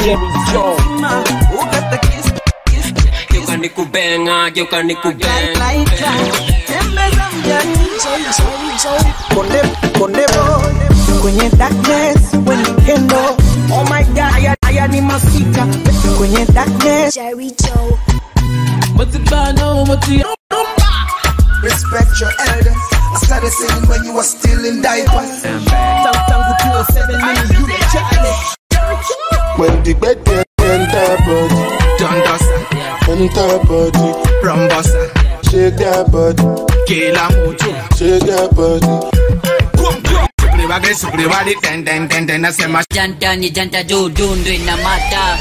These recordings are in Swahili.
Jerry Joe. Geuka nikubenga, geuka nikubenga. Konde kwenye darkness when you can know. Oh my God, I ni masika kwenye darkness. Jerry Joe. Respect your elders. I started singing when you were still in diapers. When the bed enter body, enter body, rumbosa, shake that body, kila mucho, shake that body. Janta ni janta judundu inamata.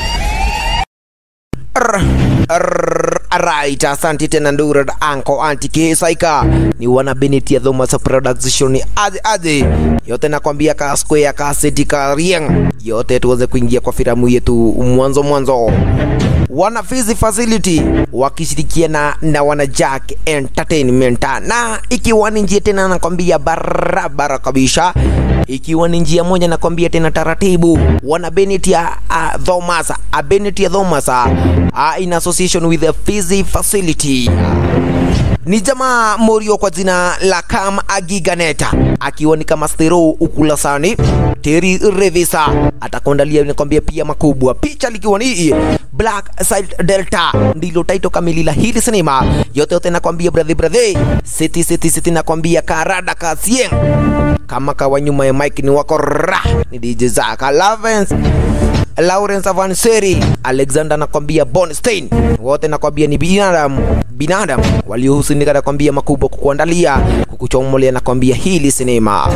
Alright, asante tena ndura anko anti K-Saika. Ni wana Beneti ya Thomas Production ni aje yote nakwambia ka square ka seti ka rieng. Yote tuweze kuingia kwa filamu yetu mwanzo. Wana Fizi Facility wakishirikiana na wana Jack Entertainment, na ikiwa ni njia tena nakwambia barabara kabisa, ikiwa ni njia moja nakwambia tena taratibu. Wana Beneti ya Thomas, Beneti ya Thomas in association with the Fizi Facility. Ni jamaa Morio kwa jina la Cam Agiganeta, akiwa ni kama stero ukulasani. Terry Revisa atakuandalia nikwambia pia makubwa. Picha likiwa ni Black Side Delta, ndilo title kamili la hili sinema. Yote nakwambia brother city nakwambia karada kasien. Kama kawa nyuma ya mic ni wako ni DJ Zaka Lawrence Avanseri, Alexander nakwambia Bonstein. Wote nakwambia ni binadamu waliohusika nakwambia makubwa kukuandalia kukuchomolea nakwambia hili sinema.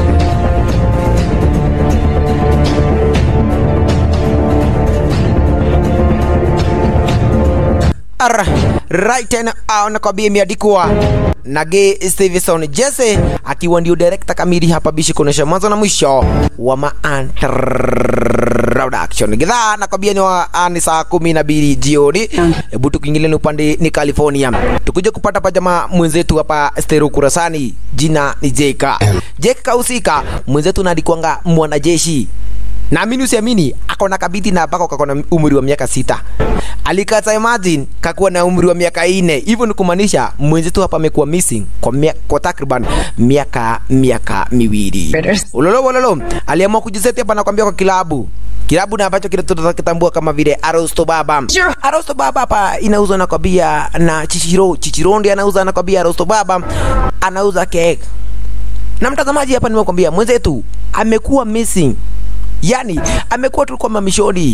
Right and nakwambia imeandikwa na Gay Stevenson Jesse, akiwa ndio director kamili hapa bishi kuonesha mwanzo na mwisho wa production. Gidhaa nakwambia ni saa 12 jioni. Hebu tukiingilia upande ni California, tukuje kupata pajama mwenzetu hapa Stero Kurasani, jina ni Jeka Kausika. Mwenzetu nadikwanga mwanajeshi, na amini usiamini akona kabiti na bako kakona umri wa miaka 6. Alikata imagine kakuwa na umri wa miaka 4. Hivyo ni kumaanisha mwenzetu hapa amekuwa missing kwa takriban miaka 2. Ulolo aliamua kujiseti hapa nakwambia kwa kilabu na ambacho kinatambua kama vile Arosto Baba. Arosto Baba hapa inauza nakwambia na Chichiro ndiye anauza nakwambia. Arosto Baba anauza cake. Na mtazamaji hapa nimekwambia mwenzetu amekuwa missing. Yani amekuwa tu kwa mamishoni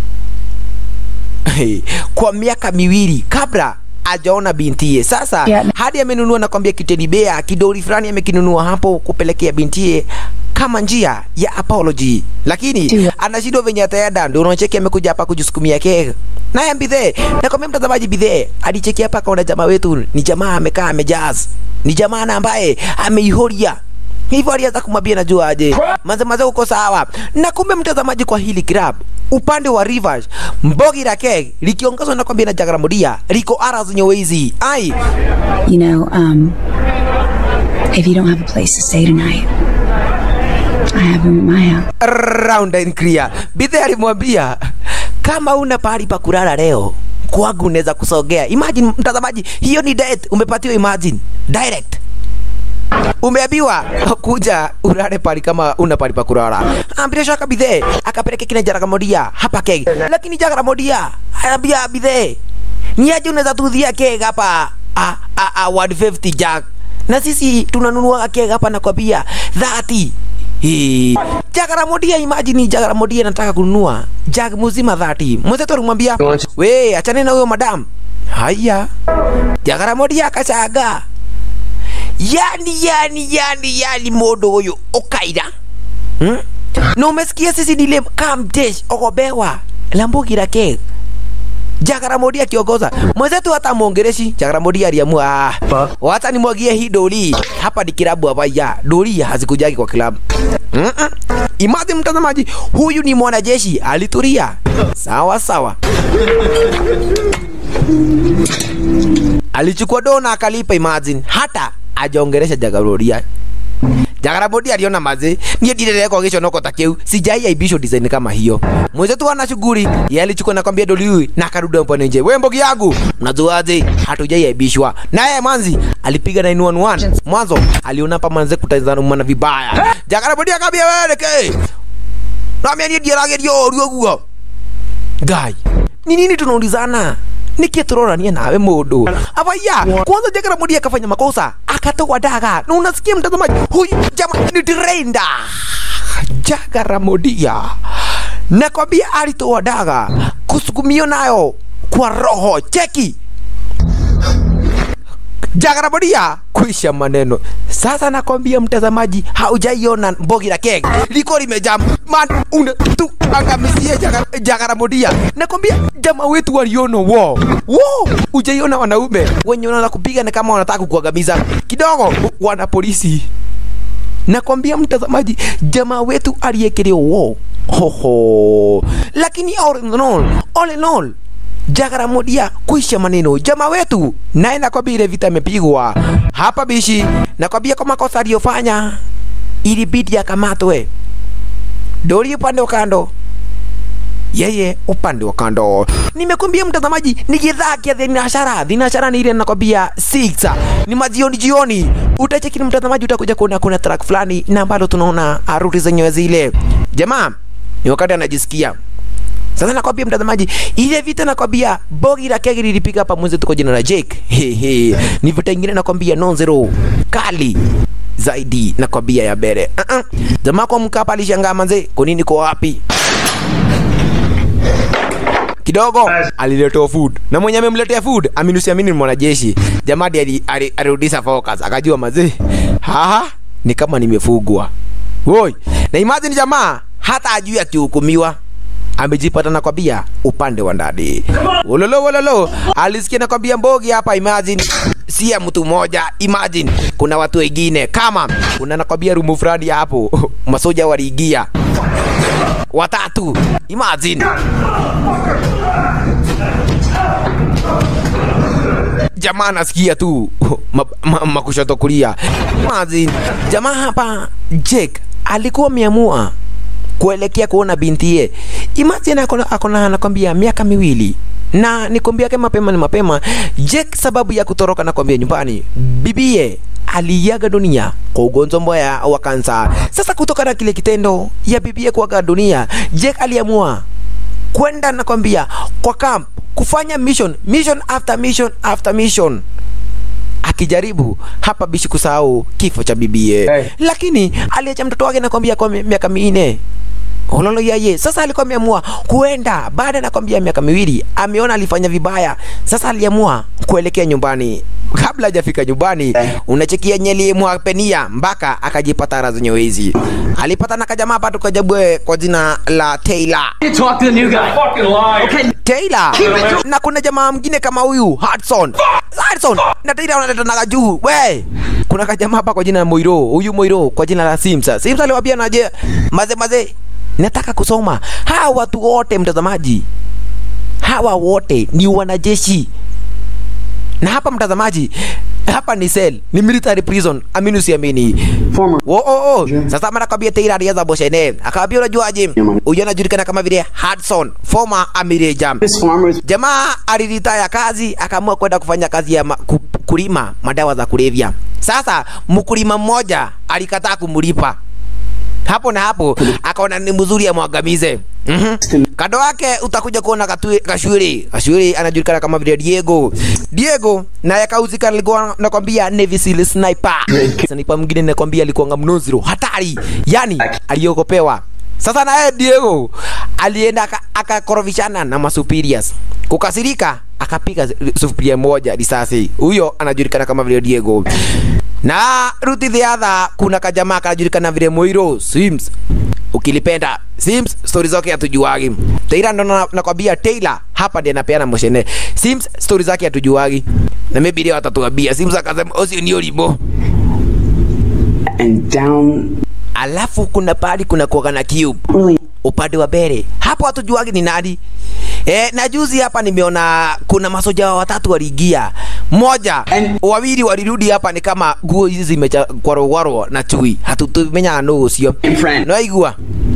kwa miaka 2 kabla ajaona bintiye. Sasa hadi amenunua nakwambia kiteni bea kidori fulani amekinunua hapo kupelekea bintiye kama njia ya apology, lakini anashindwa venye ataenda. Ndio unacheki amekuja hapa kujisukumia keke. Naye Bidhe nakwambia mtazamaji, Bidhe alicheki hapa kaona jamaa wetu ni jamaa amekaa amejazz, ni jamaa ambaye ameihoria. Hivyo alianza kumwambia najua aje maze uko sawa. Na kumbe mtazamaji, kwa hili club upande wa Rivers Mbogi Rake likiongozwa na kwambia na Jagramodia liko aras nyewezi. Ai, you know, if you don't have a place to stay tonight, I have room at my house. Round and clear. Bidhe alimwambia kama una pahali pa kulala leo kwangu unaweza kusogea. Imagine mtazamaji, hiyo ni date umepatiwa. Imagine direct umeambiwa kuja ulale pali kama una pali pa kulala. Ambia shaka Bidhe akapeleka kina Jagramodia hapa kege, lakini Jagramodia anambia Bidhe ni aje unaweza tudhia kege hapa 150 Jack, na sisi tunanunua kege hapa na kwambia 30. Jagramodia, imagine Jagramodia nataka kununua Jack mzima 30. Mwenzetu alimwambia we achane na huyo madam. Haya, Jagramodia akasaga. Yani modo huyo okaida. No umesikia sisi nile kamdesh ogobewa Lambogi Rake. Jagramodia kiongoza. Mwenzetu hata muongereshi. Jagramodia aliamua wacha nimwagie hii doli. Hapa ni kilabu hapa ya. Doli hazikujagi kwa kilabu. Imagine mtazamaji, huyu ni mwanajeshi alitulia. Sawa. Alichukua dona akalipa. Imagine hata ajaongeresha Jagramodia. Jagara Modia aliona maze nie direle kwa kesho noko takeu sijai aibisho design kama hiyo. Mwenzetu ana shughuli yeye alichukua na kwambia doli na karudi hapo nje. Wewe mbogi yangu mnazoaje hatujai aibishwa. Naye manzi alipiga 911. Mwanzo aliona hapa manze kutazana mwana vibaya. Jagara Modia akambia wewe ke. Na mimi ndiye rage dio ruo. Guy. Ni nini tunaulizana? Nikiturora ni nawe modo. Abaya, kwanza Jagara Modia akafanya makosa, akatoa daga. Na unasikia mtazamaji, huyu jamaa ni trenda. Jagara Modia. Nakwambia alitoa daga, kusukumio nayo kwa roho. Cheki. Jagara Modia kuisha maneno. Sasa nakwambia mtazamaji, haujaiona mbogi la keg liko limejam man una tu angamizie Jagara Modia. Nakwambia jamaa wetu waliona wow hujaiona wanaume wenye wanaanza kupiga na kama wanataka kukuangamiza kidogo wana polisi. Nakwambia mtazamaji, jamaa wetu aliyekelea wow hoho, lakini all in all Jagara Modia kuisha maneno. Jamaa wetu naye nakwambia ile vita imepigwa hapa bishi. Nakwambia kwa makosa aliyofanya ilibidi akamatwe. Doli upande wa kando, yeye upande wa kando. Nimekuambia mtazamaji, ni gidhaa kia dhinashara ni ile nakwambia 6 ni majioni. Utacheki mtazamaji, utakuja kuona kuna track fulani na ambalo tunaona arudi zenyewe zile. Jamaa ni wakati anajisikia. Sasa nakwambia mtazamaji, ile vita nakwambia bogi la kegi lilipiga hapa mwenzetu kwa jina la Jake. Ni vita ingine nakwambia non-zero kali zaidi nakwambia ya bere. Jamaa kwa Mkapa alishangaa manze, kwa nini kwa wapi? Kidogo aliletea food. Na mwenye amemletea food, amini mwanajeshi. Jamaa alirudisha focus, akajua manze, ni kama nimefugwa. Woi, na imagine jamaa hata ajui akihukumiwa. Amejipata nakwambia upande wa ndani. Wololo alisikia nakwambia mbogi hapa. Imagine si ya mtu mmoja, imagine kuna watu wengine kama kuna nakwambia rumu fulani hapo masoja waliingia watatu. Imagine jamaa nasikia tu makushoto kulia. Imagine jamaa hapa Jake alikuwa ameamua kuelekea kuona bintiye. Imagine akona nakwambia miaka 2. Na nikwambia kama mapema Jake sababu ya kutoroka nakwambia nyumbani, bibie aliaga dunia kwa ugonjwa mbaya wa kansa. Sasa kutoka na kile kitendo ya bibie kuaga dunia, Jake aliamua kwenda nakwambia kwa camp kufanya mission after mission. Akijaribu hapa bishi kusahau kifo cha bibie. Lakini aliacha mtoto wake nakwambia kwa miaka 4. Ololo yeye. Sasa alikuwa ameamua kuenda baada nakwambia miaka 2. Ameona alifanya vibaya. Sasa aliamua kuelekea nyumbani. Kabla hajafika nyumbani, unachekia nyeli mwapenia mpaka akajipata razo nyewezi. Alipata na kajamaa hapa tukajabwe kwa jina la Taylor. Talk to the new guy. Fucking lie. Okay. Taylor. Na kuna jamaa mwingine kama huyu Hudson. Na Taylor analeta na juu. We. Kuna kajamaa hapa kwa jina la Moiro. Huyu Moiro kwa jina la Simsa. Simsa aliwaambia naje maze nataka kusoma. Hawa watu wote mtazamaji, hawa wote ni wanajeshi. Na hapa mtazamaji, hapa ni cell, ni military prison. Amini usiamini. Sasa mara kwambia Taylor alianza boshene. Akaambia unajuaje? Huyu anajulikana kama vile Hudson, former Amiri Jam. Jamaa aliritaya kazi, akaamua kwenda kufanya kazi ya kulima madawa za kulevya. Sasa mkulima mmoja alikataa kumlipa. Hapo na hapo akaona ni mzuri ya mwangamize. Kado wake utakuja kuona Kashuri anajulikana kama vile Diego na yakauzika alikuwa nakwambia Navy Seal sniper. Sniper mwingine nakwambia alikuwa mnoziro hatari, yani aliogopewa. Sasa naye Diego alienda akakorofishana na masuperiors. Kukasirika akapiga superior moja risasi. Huyo anajulikana kama vile Diego. Na Ruti the other kuna kajamaa anajulikana vile Moiro Sims. Ukilipenda Sims stories zake hatujuagi. Taylor ndo nakwambia Taylor hapa ndiye anapeana moshene. Sims stories zake hatujuagi. Na maybe leo atatuambia. Sims akasema osi ni olibo. And down. Alafu kuna pali kuna kuoga na cube. Upande wa bere. Hapo hatujuagi ni nani. Na juzi hapa nimeona kuna masoja watatu waliingia. Mmoja, wawili walirudi hapa ni kama nguo hizi zimekwarwa na chui. Hatutumenya no ucio. No igua.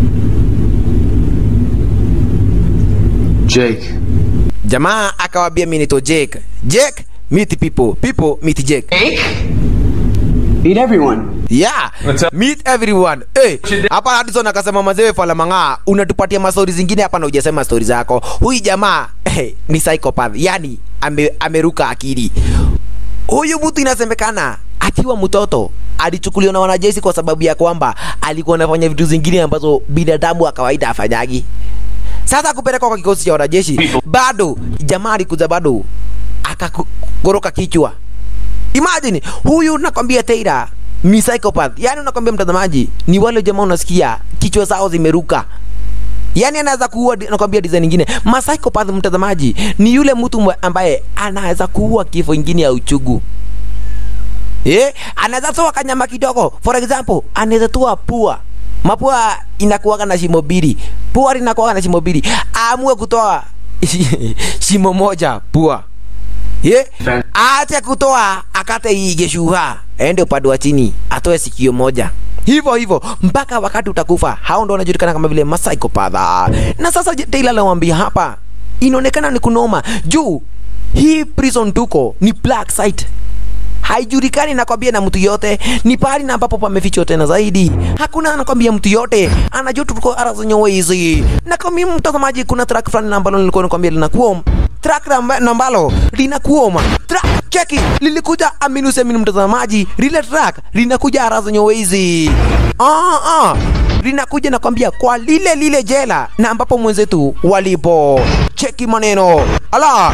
Jake. Jamaa akawaambia mimi nito Jake. Jake meet people. People meet Jake. Meet everyone. Yeah, meet everyone. Hapa Addison akasema mazee fala manga, unatupatia mastori zingine hapa na hujasema story zako. Huyu jamaa ni psychopath. Yani ameruka akili. Huyu mtu inasemekana akiwa mtoto alichukuliwa na wanajeshi kwa sababu ya kwamba alikuwa anafanya vitu zingine ambazo binadamu wa kawaida afanyagi. Sasa kupelekwa kwa kikosi cha wanajeshi, bado jamaa alikuja bado akagoroka kichwa. Imagine huyu nakwambia Taylor ni psychopath. Yani unakwambia mtazamaji ni wale jamaa unasikia kichwa zao zimeruka. Yani anaweza kuua nakwambia design nyingine. Ma psychopath mtazamaji ni yule mtu ambaye anaweza kuua kifo kingine ya uchugu. Anaweza toa kanyama kidogo. For example, anaweza toa pua. Mapua inakuwa na shimo mbili. Pua linakuwa na shimo mbili. Aamue kutoa shimo moja pua. Acha kutoa akate igeshuha. Ende upande wa chini atoe sikio moja. Hivyo mpaka wakati utakufa. Hao ndio wanajulikana kama vile psychopath. Na sasa Taylor anawaambia hapa inaonekana ni kunoma. Juu hii prison tuko ni black site. Haijulikani nakwambia na mtu yote. Ni pahali na ambapo pamefichwa tena zaidi. Hakuna anakwambia mtu yote. Anajua tuko arazo nyowe hizi. Na kama mtazamaji kuna track fulani ambalo nilikuwa nakwambia linakuwa track nambalo linakuoma. Track cheki lilikuja aminu mtazamaji. Lile track linakuja arazo nyowe hizi. Linakuja nakwambia kwa lile jela na ambapo mwenzetu walipo. Cheki maneno. Ala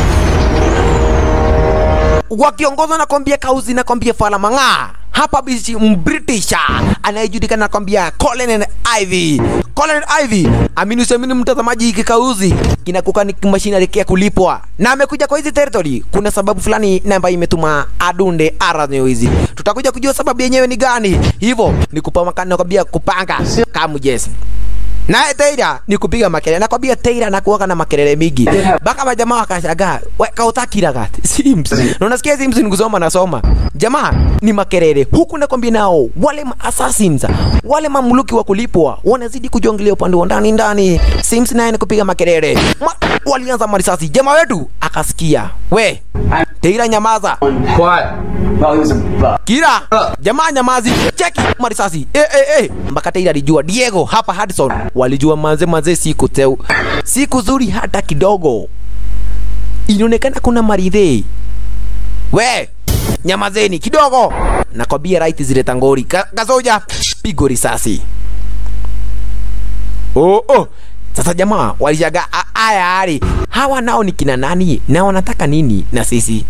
wakiongozwa na kwambia kauzi na kwambia fala manga. Hapa bishi British anayejulikana kwambia Colin Ivy. Colin Ivy aminu mtazamaji kikauzi kinakuka ni mashine ya kulipwa. Na amekuja kwa hizi territory kuna sababu fulani na ambayo imetuma adunde aranyo hizi. Tutakuja kujua sababu yenyewe ni gani. Hivyo ni kupanga kwambia kupanga kama Jesse. Na Taylor ni kupiga makelele. Nakwambia Taylor anakuwa na makelele mingi. Baka majamaa wakashagaa, kautakira gati. Sims. Na unasikia Sims ni kusoma na soma. Jamaa ni makelele. Huku nakwambia nao wale assassins, wale mamluki wa kulipwa wanazidi kujongelea upande wa ndani. Sims naye ni kupiga makelele. Walianza marisasi. Jamaa wetu akasikia. We, Taylor nyamaza. What? Well, he was a Kira, jamaa nyamazi. Cheki marisasi. Mpaka Taylor alijua Diego hapa Hudson walijua manze siku zuri hata kidogo. Inaonekana kuna maridhe. We, nyamazeni kidogo. Nakwambia right zile tangori. Kazoja pigo risasi. Sasa jamaa walishaga aya. Hawa nao ni kina nani? Na wanataka nini na sisi?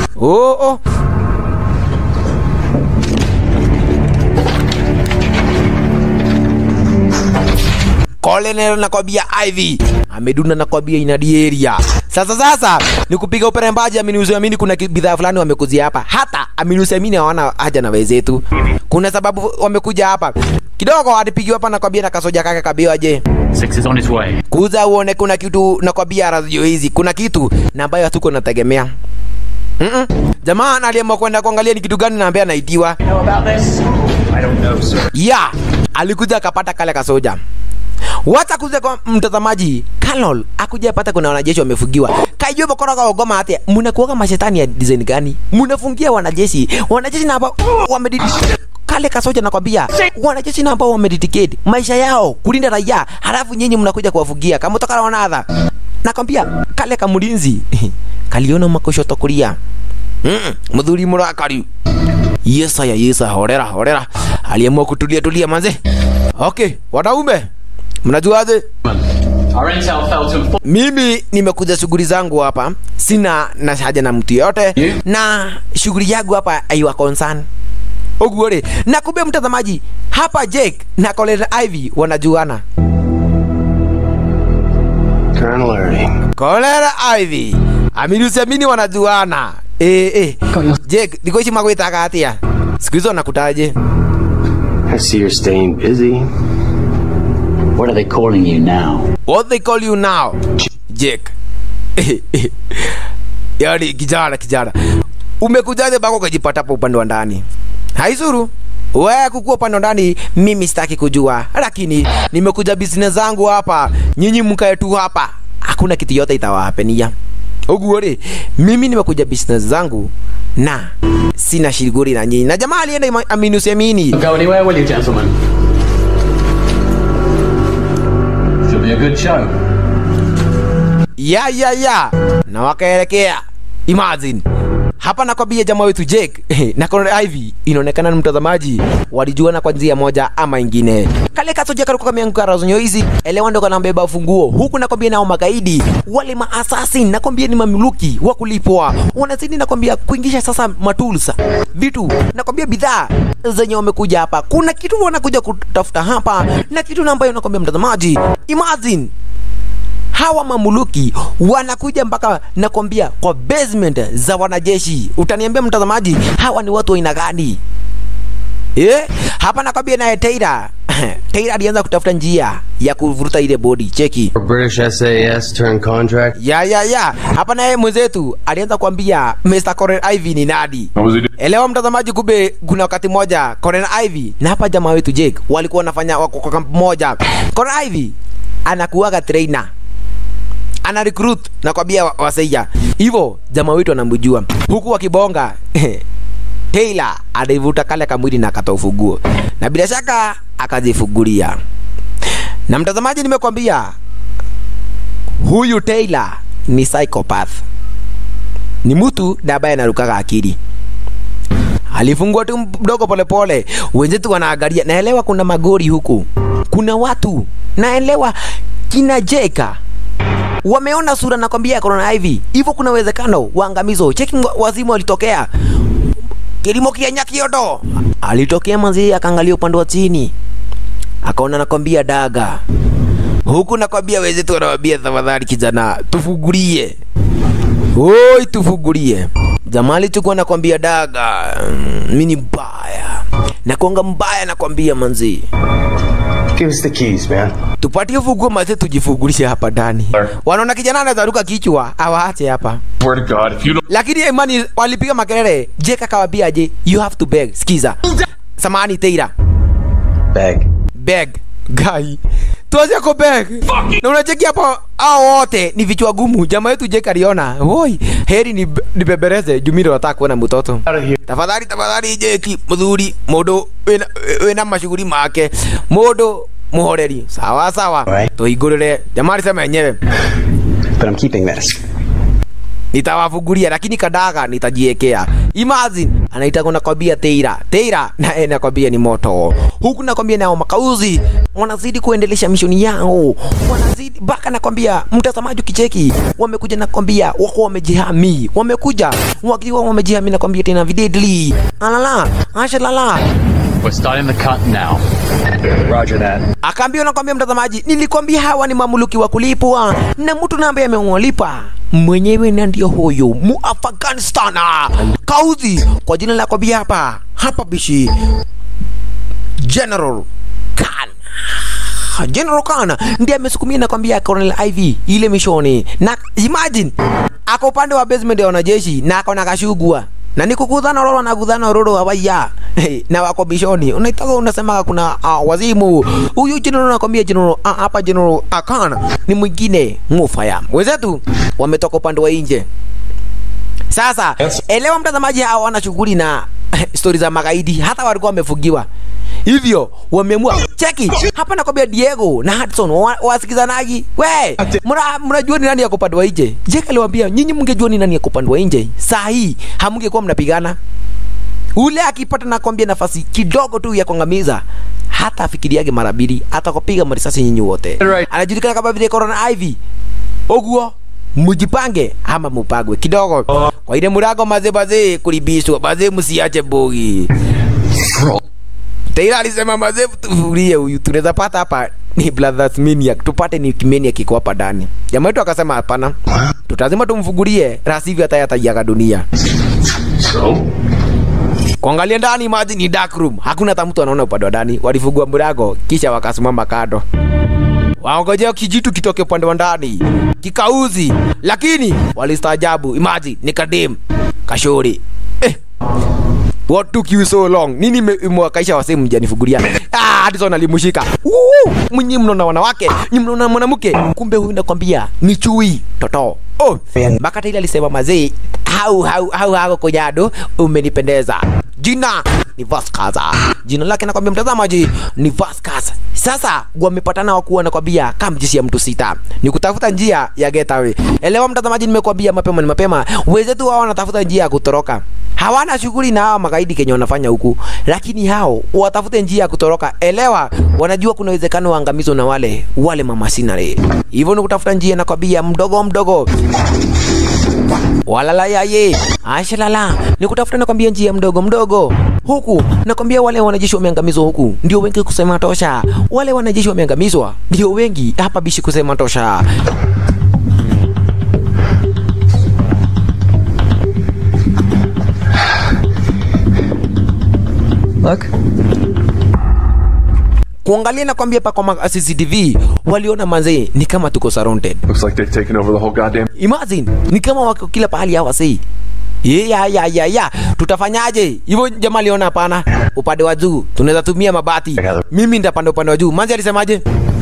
Colonel nakwambia Ivy ameduna nakwambia inadi area. Sasa ni kupiga uperembaji. Amini kuna bidhaa fulani wamekuzia hapa. Hata amini hawana haja na wenzetu. Kuna sababu wamekuja hapa. Kidogo alipigiwa hapa nakwambia na kasoja kaka kabiwa je. 6 is on his way. Kuza uone kuna kitu nakwambia radio hizi. Kuna kitu na ambayo hatuko nategemea. Jamaa aliamua kwenda kuangalia ni kitu gani na ambaye anaitiwa. You know about this? I don't know, sir. Yeah, alikuja akapata kale kasoja. Wacha kuja kwa mtazamaji, Carol akuja pata kuna wanajeshi wamefungiwa. Kaijo bokora kwa ogoma ate, mnakuoga mashetani ya design gani? Mnafungia wanajeshi na ambao wamedidi kale kasoja nakwambia. Wanajeshi na ambao wamededicate maisha yao kulinda raia, halafu nyinyi mnakuja kuwafungia kama toka wanadha. Nakwambia kale kamulinzi kaliona makoshoto kulia. Mudhuri murakari. Yesa horera. Aliamua kutulia manze. Okay, wanaume mnajuaje? Our intel fell to inform. Mimi nimekuja shughuli zangu hapa. Sina na haja na mtu yote. Na shughuli yangu hapa aiwa concern. Ogure. Na kumbe mtazamaji, hapa Jake na Colin Ivy wanajuana. Colin Ivy amini wanajuana. Jake, nikoishi magwita katia. Siku hizo nakutaje? I see you're staying busy. What are they calling you now? What they call you now? Jake. Yaani kijana. Umekujaje bako kujipata hapo upande wa ndani? Haizuru. Wewe kukua upande wa ndani mimi sitaki kujua. Lakini nimekuja business zangu hapa. Nyinyi mkae tu hapa. Hakuna kitu yote itawahapenia. Uguore, mimi nimekuja business zangu na sina shiriguri na nyinyi. Na jamaa alienda amini usiamini. Don't go anywhere, will you, gentlemen? Should be a good show. Ya. Na wakaelekea. Imagine. Hapa nakwambia jamaa wetu Jake na Colonel Ivy inaonekana ni mtazamaji walijuana kwa njia moja ama ingine. Kale kasoja karuka mianguka razonyo hizi elewa ndo kanambeba funguo. Huku nakwambia nao magaidi wale maassassin nakwambia ni mamluki wa kulipwa. Wanazidi nakwambia kuingisha sasa matulsa. Vitu nakwambia bidhaa zenye wamekuja hapa. Kuna kitu wanakuja kutafuta hapa na kitu ambayo nakwambia mtazamaji. Imagine hawa mamuluki wanakuja mpaka nakwambia kwa basement za wanajeshi. Utaniambia mtazamaji hawa ni watu wa aina gani? Hapa nakwambia naye Taylor alianza kutafuta njia ya kuvuruta ile body. Cheki. British SAS turn contract. Ya. Hapa naye mwenzetu alianza kuambia Mr. Colonel Ivy ni nani. Elewa mtazamaji, kumbe kuna wakati moja Colonel Ivy na hapa jamaa wetu Jake walikuwa wanafanya kwa kampu moja. Colonel Ivy anakuwaga trainer. Ana recruit na kwambia waseja. Hivyo jamaa wetu anamjua. Huku wakibonga Taylor alivuta kale kamwili na akatoa ufunguo. Na bila shaka akazifungulia. Na mtazamaji nimekwambia huyu Taylor ni psychopath. Ni mtu ambaye anarukaga akili. Alifungua tu mdogo polepole. Wenzetu wanaangalia. Naelewa kuna magori huku. Kuna watu. Naelewa kina Jeka wameona sura nakwambia Colonel Ivy. Hivyo kuna uwezekano waangamizo. Cheki wazimu walitokea. Kilimo kianya kiodo. Alitokea manzi akaangalia upande wa chini. Akaona nakwambia daga. Huku nakwambia wenzetu wanawaambia tafadhali kijana tufungulie. Oi tufungulie. Jamaa alichukua nakwambia daga. Mimi ni mbaya. Nakonga mbaya nakwambia manzi. Give us the keys, man. Tupatie funguo maze tujifungulishe hapa ndani. Wanaona kijana anazaruka kichwa, awaache hapa. Swear to God, if you don't... Lakini imani walipiga makelele, Jake akawaambia aje, you have to beg. Sikiza. Samahani Taylor. Beg. Guy. Tuanze ko beg. Na unacheki hapo hao wote ni vichwa gumu. Jamaa yetu Jake aliona, "Oi, heri ni bebereze Jumiro wataka kuona mtoto." Tafadhali Jake, mzuri, modo wena mashughuli make. Modo muhoreri. Sawa. Tuigurire. Jamaa alisema yenyewe. But I'm keeping this. Nitawafungulia lakini kadaga nitajiekea. Imagine anaita kuna kwambia Taylor na nakwambia ni moto. Huku nakwambia nao makauzi wanazidi kuendelesha mishoni yao. Wanazidi baka nakwambia mtazamaji kicheki wamekuja nakwambia wako wamejihami. Wamekuja wakiwa wamejihami nakwambia tena videdly. Alala, ashalala. We're starting the cut now. Roger that. Akaambia nakwambia mtazamaji nilikwambia hawa ni mamuluki wa kulipwa na mtu na ambaye amewalipa mwenyewe ndio huyo mu Afghanistan. Kauzi kwa jina la kwambia hapa bishi General Khan ndiye amesukumia na kwambia Colonel Ivy ile mishoni. Na imagine ako upande wa basement ya wanajeshi na ako na kashugua. Na nikukudhana roro na kudhana roro hawaya. Na wako bishoni. Unaitaka unasema kuna wazimu. Huyu general nakwambia general hapa General Khan ni mwingine ngufaya. Wenzetu wametoka upande wa nje. Sasa elewa mtazamaji hawa wana shughuli na stories za magaidi hata walikuwa wamefugiwa. Hivyo wameamua cheki hapa nakwambia Diego na Hudson wasikizanaji. We mnajua ni nani yako upande wa nje? Jake aliwaambia nyinyi mngejua ni nani yako upande wa nje saa hii hamngekuwa mnapigana. Ule akipata nakwambia nafasi kidogo tu ya kuangamiza hata afikiriage mara mbili atakopiga marisasi nyinyi wote. Anajulikana kama vile Colonel Ivy. Oguo mujipange ama mupagwe kidogo. Kwa ile murago maze kulibishwa maze msiache bogi. Taylor alisema maze tufurie huyu tunaweza pata hapa ni Brothers Maniac tupate ni Maniac kiko hapa ndani. Jamaa wetu akasema hapana. Tutazima tumfungulie rasivyo atayaga dunia. So kuangalia ndani imagine ni dark room. Hakuna hata mtu anaona upande wa ndani. Walifungua mlango kisha wakasimama kando. waongojea kijitu kitoke upande wa ndani kikauzi, lakini walistaajabu. Imagine nikadem kashori what took you so long? Nini mwakaisha wase mjanifugulia? Addison alimushika. Mwenye mnaona wanawake, ni mnaona mwanamke, kumbe huyu nakwambia ni chui toto. Bakata ile alisema mazee, hau kujado umenipendeza. Jina ni Vasquez. Jina lake nakwambia mtazamaji ni Vasquez. Sasa wamepatana wakuwa nakwambia kama jinsi ya mtu sita. Ni kutafuta njia ya getaway. Elewa mtazamaji, nimekwambia mapema. Wenzetu wao wanatafuta njia ya kutoroka. Hawana shughuli na hawa magaidi Kenya wanafanya huku, lakini hao watafute njia ya kutoroka. Elewa, wanajua kuna uwezekano wa angamizo na wale mama sinare. Hivyo ni kutafuta njia nakwambia mdogo. Walala yaye, ashalala. Ni kutafuta nakwambia njia mdogo. Huku nakwambia wale wanajeshi wameangamizwa huku ndio wengi kusema tosha. Wale wanajeshi wameangamizwa ndio wengi hapa bishi kusema tosha. Look. Kuangalia na kwambia pa kwa CCTV waliona manze ni kama tuko surrounded. Looks like they've taken over the whole goddamn. Imagine ni kama wako kila pahali hawa sei. Ya. Tutafanyaje? Hivyo jamaa aliona hapana. Upande wa juu tunaweza tumia mabati. Mimi ndapanda upande wa juu. Manze alisemaje?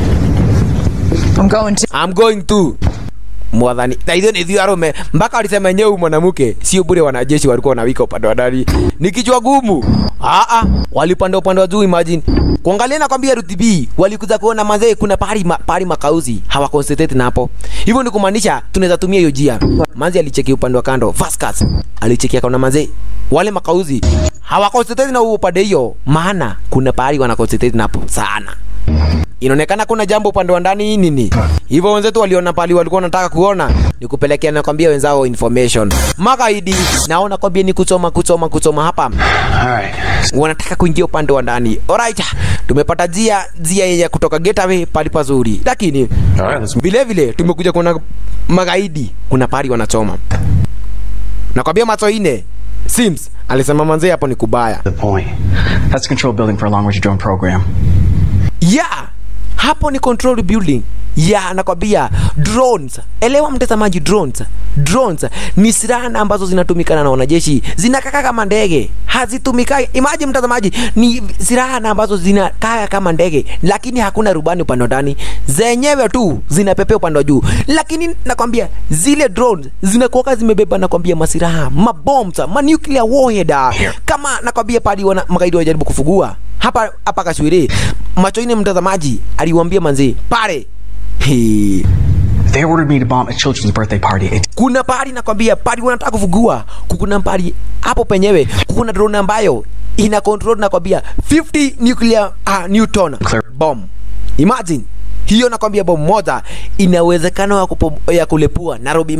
I'm going to. Mwadhani. Na hizo ni arome. Mpaka walisema yenyewe mwanamke sio bure, wanajeshi walikuwa wanawika upande wa ndani. Ni kichwa gumu. Walipanda upande wa juu. Imagine. Kuangalia na kwambia RTB walikuja kuona manze kuna pahali makauzi hawa concentrate na hapo. Hivyo ni kumaanisha tunaweza tumia hiyo njia. Manze alicheki upande wa kando. Vasquez alicheki akaona manze wale makauzi hawa concentrate na upande hiyo, maana kuna pahali wana concentrate na hapo sana. Inaonekana kuna jambo upande wa ndani nini. Hivyo wenzetu waliona pali walikuwa wanataka kuona ni kupelekea na kwambia wenzao information. Magaidi naona kwambia ni kuchoma hapa. Alright. Wanataka kuingia upande wa ndani. Alright. Tumepata njia ya kutoka getaway pali pazuri. Lakini vile tumekuja kuona magaidi kuna pali wanachoma. Na kwambia macho ine Sims alisema manze hapo ni kubaya. The point. That's a control building for a long range drone program. Yeah, hapo ni control building. Yeah, nakwambia drones. Elewa mtazamaji, drones ni silaha ambazo zinatumikana na wanajeshi. Zinakaa kama ndege, hazitumikai. Imagine mtazamaji, ni silaha ambazo zinakaa kama ndege, lakini hakuna rubani upande ndani. Zenyewe tu zinapepea upande wa juu. Lakini nakwambia zile drones zinakuwa zimebeba nakwambia masilaha, mabombs, nuclear warhead. Kama nakwambia padi magaidi wajaribu kufugua. Hapa Kashwiri, macho ine mtazamaji aliwaambia manzi pare. They ordered me to bomb a children's birthday party. Kuna pari nakwambia pari wanataka kufugua. Kuna pari hapo penyewe. Kuna drone ambayo ina control nakwambia 50 nuclear Newton bomb. Imagine hiyo nakwambia bomb moja inawezekano ya kulepua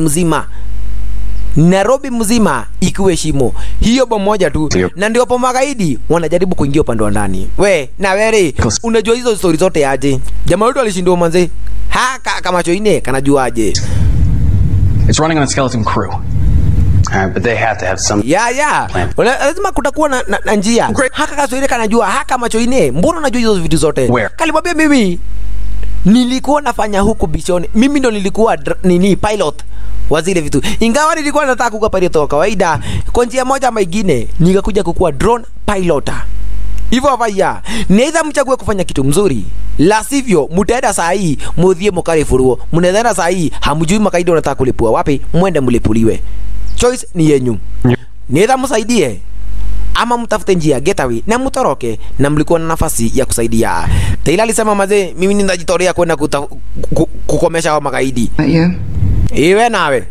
Nairobi mzima ikiwe shimo. Hiyo bomba moja tu. Na ndio hapo magaidi wanajaribu kuingia upande wa ndani. Na wewe unajua hizo story zote aje? Jamaa wetu alishindwa manze. Kama choine kanajuaje? It's running on a skeleton crew. But they have to have some. Yeah. Lazima kutakuwa na njia. Kasoine kanajua. Kama choine mbona unajua hizo vitu zote? Kalimwambia mimi nilikuwa nafanya huku bishoni. Mimi ndo nilikuwa pilot wa zile vitu. Ingawa nilikuwa nataka kuwa pilot wa kawaida, kwa njia moja ama nyingine nikakuja kukuwa drone pilot. Hivyo hapa neither mchague kufanya kitu mzuri, la sivyo mtaenda saa hii muthie mukare furuo. Mnaenda saa hii hamjui makaidi wanataka kulipua wapi, mwende mlipuliwe. Choice ni yenyu. Neither msaidie ama mtafute njia getaway na mtoroke, na mlikuwa na nafasi ya kusaidia. Taylor alisema mazee, mimi ninajitolea kwenda kukomesha hao magaidi. Iwe nawe.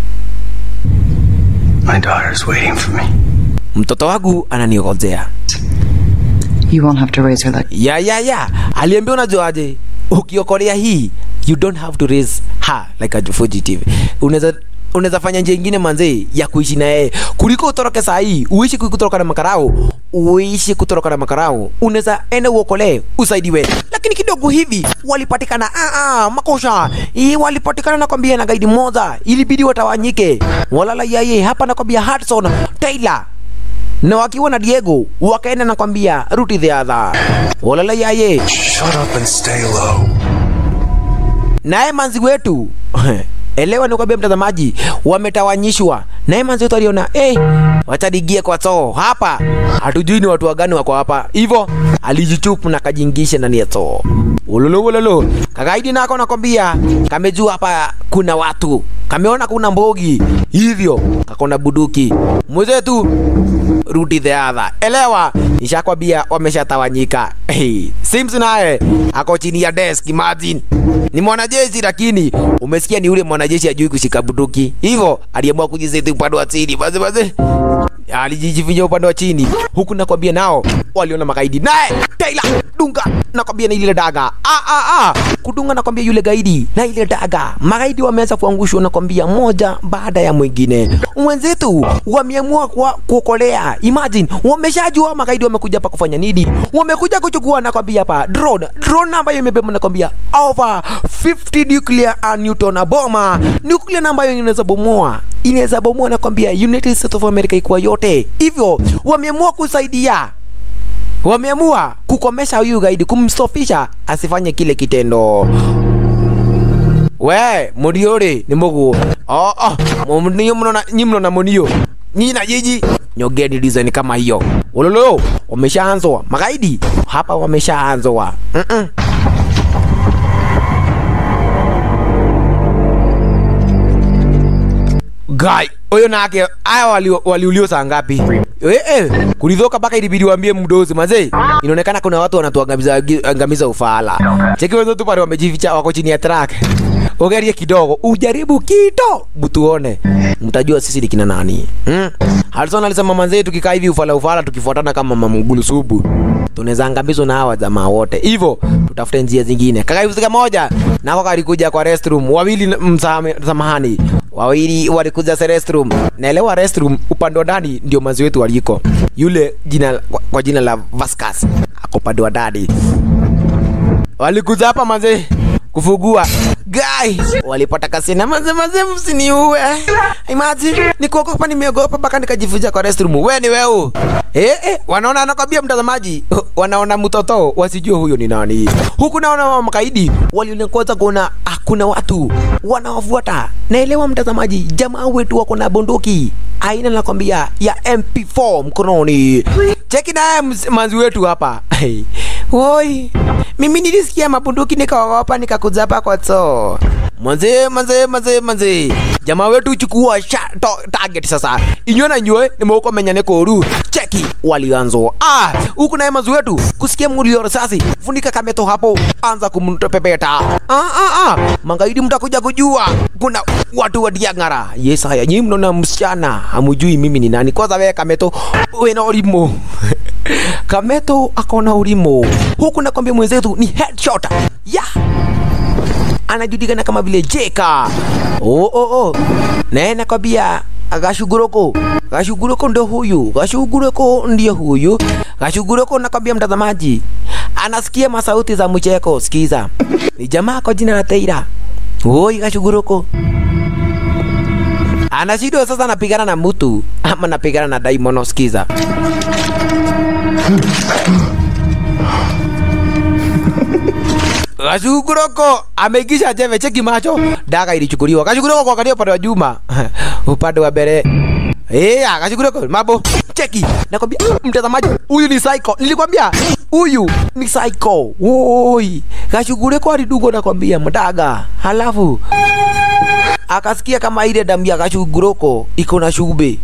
My daughter's waiting for me. Mtoto wangu ananiongojea. You won't have to raise her like. Yeah. Aliambia unajuaje? Ukiokolea hii, you don't have to raise her like a fugitive. Unaweza fanya njia nyingine manze ya kuishi na yeye kuliko utoroke saa hii. Uishi kutoroka na makarao. Unaweza enda uokolee, usaidiwe. Lakini kidogo hivi walipatikana makosha. Walipatikana nakwambia na gaidi moja. Ilibidi watawanyike. Walala yeye hapa nakwambia Hudson, Taylor na wakiwa na Diego wakaenda nakwambia route the other. Walala yeye. Shut up and stay low. naye manzi wetu elewa nikwambia mtazamaji, wametawanyishwa. Naye manzi wetu aliona watadigia kwa choo hapa, hatujui ni watu wagani wako hapa. Hivyo alijichupu na kajingisha ndani ya choo. Ulolo kagaidi nako nakwambia kamejua hapa kuna watu, kameona kuna mbogi, hivyo kakona buduki. Mwenzetu rudi the other. Elewa nishakwambia wameshatawanyika. Sims naye ako chini ya desk. Imagine ni mwanajeshi, lakini umesikia ni ule mwanajeshi ajui kushika bunduki, hivyo aliamua kujiseti upande wa chini. Basi alijificha upande wa chini. Huku nakwambia nao waliona magaidi, naye Taylor dunga nakwambia na ile daga kudunga nakwambia yule gaidi na ile daga. Magaidi wameanza kuangushwa nakwambia moja baada ya mwingine. Wenzetu wameamua kuokolea. Imagine wameshajua magaidi wamekuja hapa kufanya nini. Wamekuja kuchukua nakwambia hapa drone ambayo imebeba nakwambia over 50 nuclear Newton bomba. Nuclear ambayo inaweza bomoa nakwambia United States of America ikuwa yote. Hivyo wameamua kusaidia, wameamua kukomesha huyu gaidi, kumstofisha asifanye kile kitendo. We muriore ni mugu mniyo mnaona mniyo nina jiji nyogeni design kama hiyo. Ololo wameshaanzwa magaidi hapa, wameshaanzwa. Guy oyo nake aya waliulio saa ngapi? Kulidhoka baka ilibidi waambie mdozi mazee. Inaonekana kuna watu wanatuangamiza ufala. Cheki wao tu pale wamejificha, wako chini ya track. Ogeria kidogo, ujaribu kito butuone, mtajua sisi ni kina nani. Harrison alisema manzee, tukikaa hivi ufala tukifuatana kama mamugulu subu tunaweza angamizwa na hawa jamaa wote. Hivyo tutafute njia zingine. Kaka hivi moja nako kalikuja kwa restroom, wawili msamahani, wawili walikuja kwa restroom. Naelewa restroom upande wa ndani ndio manzi wetu waliko. Yule kwa jina la Vasquez ako upande wa ndani. Walikuja hapa manzi kufugua. Guy walipata kasina manze msiniue. Imagine nikogopa, nimeogopa mpaka nikajificha kwa restroom. Wewe ni wewe. Wanaona anakwambia mtazamaji, wanaona mtoto wasijue huyo ni nani. Huku naona makaidi walionekana kuona hakuna watu wanawafuata. Naelewa mtazamaji, jamaa wetu wako na bunduki aina nakwambia ya MP4 mkononi. Cheki na manzi wetu hapa. Woi, mimi nilisikia mabunduki nikaogopa nikakuja hapa kwa choo. Manze. Jamaa wetu chukua target sasa. Inyona nywe nimeuko menyane koru. Cheki walianzo. Huku naye manzi wetu kusikia mlio risasi. Funika kameto hapo, anza kumtopepeta. Magaidi mtakuja kujua kuna watu wa Diangara. Yes haya, nyinyi mnaona msichana hamjui mimi ni nani. Kwanza wewe kameto wewe na ulimo. Kameto akona ulimo. Huku nakwambia mwenzetu ni headshot. Anajulikana kama vile Jeka. Na nakwambia Gashuguroko ndo huyu. Gashuguroko nakwambia mtazamaji, anasikia masauti za mcheko. Sikiza, ni jamaa kwa jina la Taylor. Gashuguroko anashindwa sasa, anapigana na mtu ama anapigana na daimono. Sikiza. Gashuguroko amegisha jeve, cheki macho. Daga ilichukuliwa. Gashuguroko kwa kanio upande wa Juma. Upande wa mbele. Gashuguroko mabo. Cheki. Nakwambia mtazamaji, huyu ni psycho. Nilikwambia huyu ni psycho. Gashuguroko alidugo nakwambia mdaga. Halafu akasikia kama ile damu ya Gashuguroko iko na shube.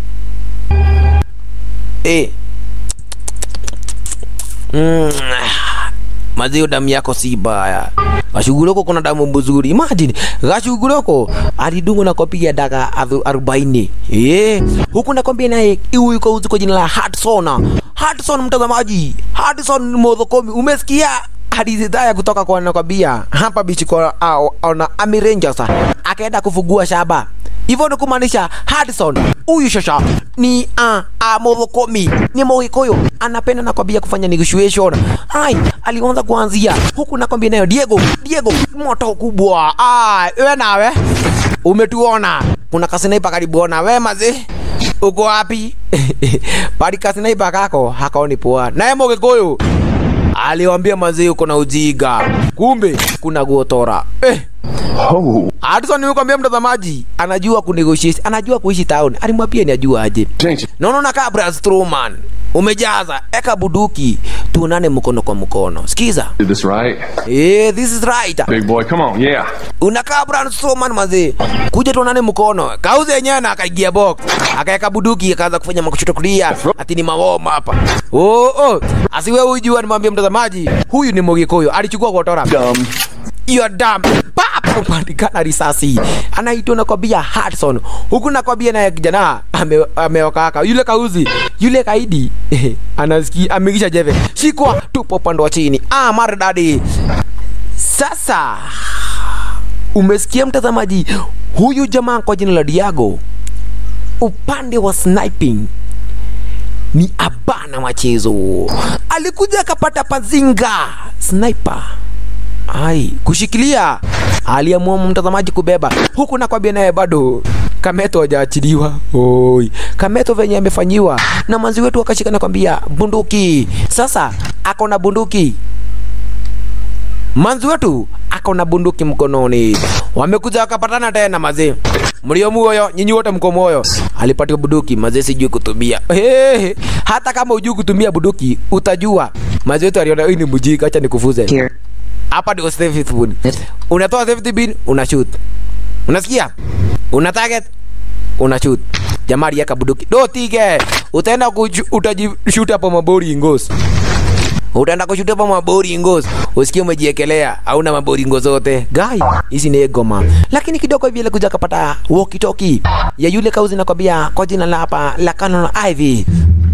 Mazio damu yako si baya. Gashuguroko kuna damu mzuri. Imagine Gashuguroko alidungo na kopia daga 40. Huku nakwambia naye huyu yuko jina la Hudson mtazamaji. Hudson Modhokomi. Umesikia hadithi daya kutoka kwa nakwambia hapa bichi kwa na Army Rangers akaenda kufugua shaba. Hivyo ni kumaanisha Hudson huyu shasha ni Modhokomi, ni Mohikoyo, anapenda nakwambia kufanya negotiation. Alianza kuanzia huku nakwambia nayo Diego moto kubwa. Wewe nawe umetuona kuna kasniper karibu na wewe maze. Uko wapi? Padi kasniper kako hakaoni poa. Naye Mohikoyo aliwaambia maze uko na ujiga, kumbe kuna guotora. Oh. Hudson nimekwambia mtazamaji, anajua kunegotiate, anajua kuishi town. Alimwambia ni ajua aje. Naona unakaa Braun Strowman. Umejaza, eka buduki, tuonane mkono kwa mkono. Sikiza. Did this right? Yeah, this is right. Big boy, come on, yeah. Unakaa Braun Strowman mazee. Kuja tuonane mkono. Kauze yenyewe na akaigia box. Akaeka buduki akaanza kufanya makushoto kulia. Ati ni mawoma hapa. Oh. Asiwe ujua nimwambie mtazamaji, huyu ni Mogikoyo. Alichukua kotora. Dumb. You're dumb. Pap kupandikana risasi. Anaitwa na kwambia Hudson. Huku na kwambia na kijana ameokaka. Yule kauzi, yule kaidi. Anasikia amegisha jeve. Shikwa tupo pando wa chini. Maridadi. Sasa umesikia mtazamaji, huyu jamaa kwa jina la Diago upande wa sniping ni abana machezo. Alikuja akapata pazinga sniper. Kushikilia. Aliamua mtazamaji kubeba. Huku na kwambia naye bado Kameto hajaachiliwa. Kameto venye amefanyiwa na manzi wetu akashika na kwambia bunduki. Sasa ako na bunduki. Manzi wetu ako na bunduki mkononi. Wamekuja wakapatana tena mazee. Mlio moyo, nyinyi wote mko moyo. Alipatiwa bunduki, mazee sijui kutumia. Hata kama hujui kutumia bunduki, utajua. Mazee wetu aliona hii ni mjika, acha nikufuze. Hapa ndio safety bin. Unatoa safety bin, una shoot. Unasikia? Una target, una shoot. Jamaa yaka bunduki. Do tige. Utaenda utajishoot hapo mabori ingos. Utaenda kushoot hapo mabori ingos. Usikie umejiekelea, hauna mabori ingos zote. Guy, hizi ni goma. Lakini kidogo hivi ile kuja kapata walkie talkie ya yule kauzi na kwambia kwa jina la hapa la Canon Ivy.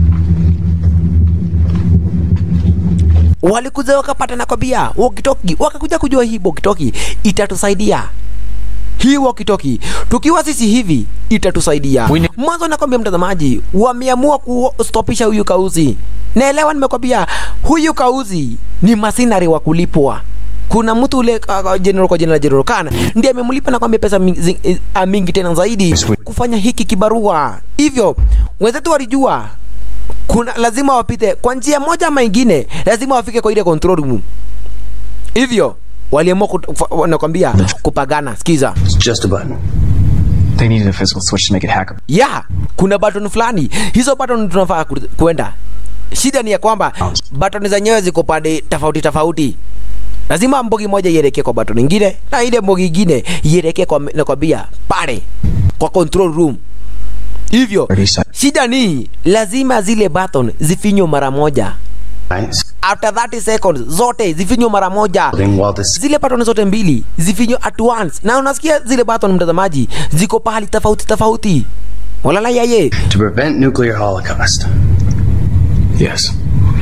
Walikuja wakapata na kwambia walkie-talkie, wakakuja kujua hii walkie-talkie itatusaidia. Hii walkie-talkie tukiwa sisi hivi itatusaidia. Mwanzo nakwambia mtazamaji, wameamua kustopisha huyu kauzi. Naelewa nimekwambia huyu kauzi ni masinari wa kulipwa. Kuna mtu ule general kwa jina la General Khan ndiye amemlipa na kwambia pesa mingi tena zaidi kufanya hiki kibarua. Hivyo wenzetu walijua kuna lazima wapite kwa njia moja ama nyingine, lazima wafike kwa ile control room. Hivyo waliamua nakwambia kupagana. Sikiza. It's just a button. They needed a physical switch to make it hackable. Yeah, kuna button fulani. Hizo button tunafaa kwenda. Shida ni ya kwamba button zenyewe ziko pande tofauti. Lazima mbogi moja ielekee kwa button nyingine na ile mbogi nyingine ielekee kwa nakwambia pale kwa control room. Hivyo shida ni lazima zile button zifinywe mara moja. After 30 seconds zote zifinywe mara moja. Zile button zote mbili zifinywe at once. Na unasikia zile button mtazamaji ziko pahali tofauti. Walala yaye. To prevent nuclear holocaust. Yes.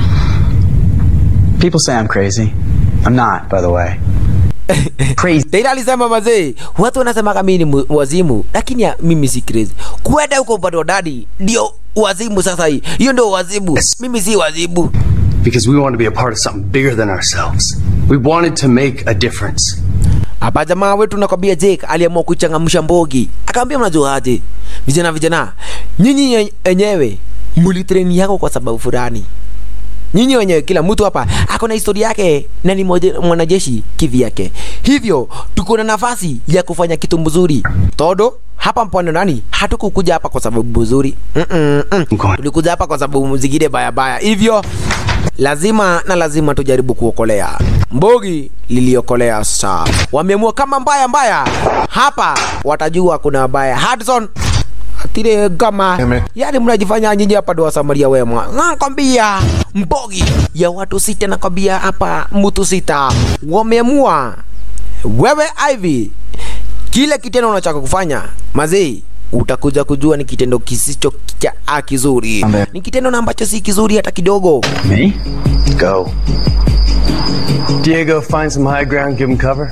People say I'm crazy. I'm not, by the way. Crazy. Tena alisema mazee, watu wanasema kama mimi ni wazimu, lakini mimi si crazy. Kwenda huko bado daddy ndio wazimu sasa hii. Hiyo ndio wazimu. Mimi si wazimu. Because we want to be a part of something bigger than ourselves. We wanted to make a difference. Hapa jamaa wetu nakwambia Jake aliamua kuchangamsha mbogi. Akamwambia mnajua aje? Vijana, nyinyi wenyewe mlitrain yako kwa sababu fulani. Nyinyi wenyewe kila mtu hapa ako na historia yake na ni mwanajeshi kivyake. Hivyo tuko na nafasi ya kufanya kitu mzuri. Todo hapa mpano nani? Hatukukuja hapa kwa sababu nzuri. Tulikuja hapa kwa sababu zingine baya. Hivyo lazima tujaribu kuokolea. Mbogi liliokolea sasa. Wameamua kama mbaya hapa watajua kuna baya. Hudson atire kama yani mnajifanya nyinyi hapa ndo Samaria wema. Nakwambia mbogi ya watu sita nakwambia hapa mtu sita wameamua wewe Ivy kile kitendo unachotaka kufanya mazee utakuja kujua ni kitendo kisicho kizuri. Ni kitendo ambacho si kizuri hata kidogo. Me? Go. Diego, find some high ground, give him cover.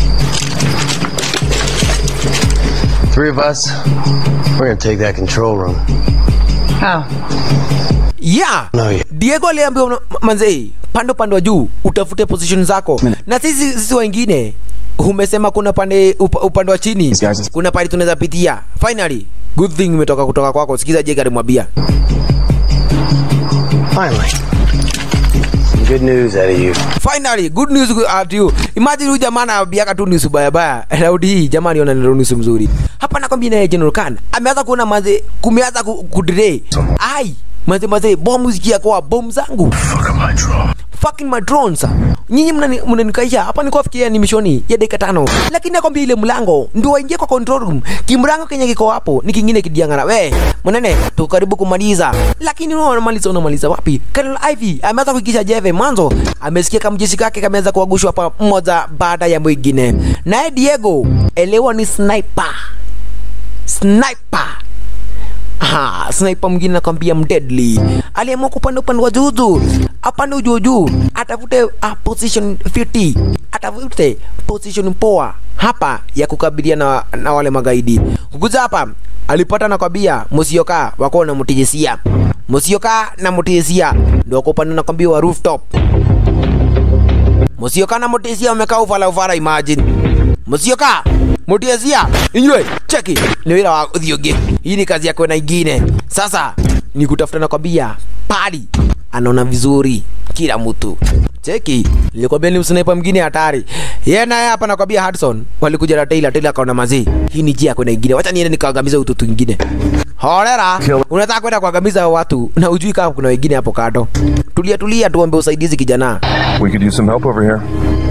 3 of us, we're gonna take that control room. How? Yeah. No, yeah. Diego aliambiwa manzei, pando juu, utafute position zako. Na sisi wengine umesema kuna upande wa chini. Kuna pale tunaweza pitia. Finally, good thing umetoka kutoka kwako. Sikiza Jake alimwambia. Finally. some good news out of you. Finally, good news at you. Imagine huyu jamaa anabiaka tu news baya. Raundi hii jamani ona ndio news mzuri. Hapa nakwambia na General Khan ameanza kuona maze kumeanza kudelay. Ai, maze bomu zikia kwa bomu zangu. Fucking my drones. Nyinyi mnanikaisha hapa niko afikia ni mishoni ya dakika 5. Lakini nakwambia ile mlango ndio waingie kwa control room. Kimrango kenye kiko hapo ni kingine kidiangana. We, mwanene tuko karibu kumaliza. Lakini unamaliza wapi? Colonel Ivy ameanza kuikisha jeve mwanzo. Amesikia kama jeshi kake kameanza kuagushwa hapa mmoja baada ya mwingine. Naye Diego elewa ni sniper. Sniper mwingine nakwambia mdeadly. Aliamua kupanda upande wa juu. Apande juu. Atafute position 50. Atafute position poa hapa ya kukabiliana na wale magaidi. Kukuza hapa alipata nakwambia Musioka wako na mtijisia. Musioka na mtijisia ndio kupanda nakwambia wa rooftop. Musioka na mtijisia wamekaa ufala imagine. Musioka Mutiesia, injwe, cheki. Ni wila wa udhioge. Hii ni kazi yako na ingine. Sasa, ni kutafuta nakwambia pali. Anaona vizuri kila mtu. Cheki, nilikwambia ni sniper mwingine hatari. Yeye naye hapa nakwambia Hudson walikuja na Taylor akaona mazi. Hii ni njia yako na ingine. Wacha niende nikaangamiza utoto mwingine. Holera, unataka kwenda kuangamiza watu na ujui kama kuna wengine hapo kando. Tulia tuombe usaidizi kijana. We could use some help over here.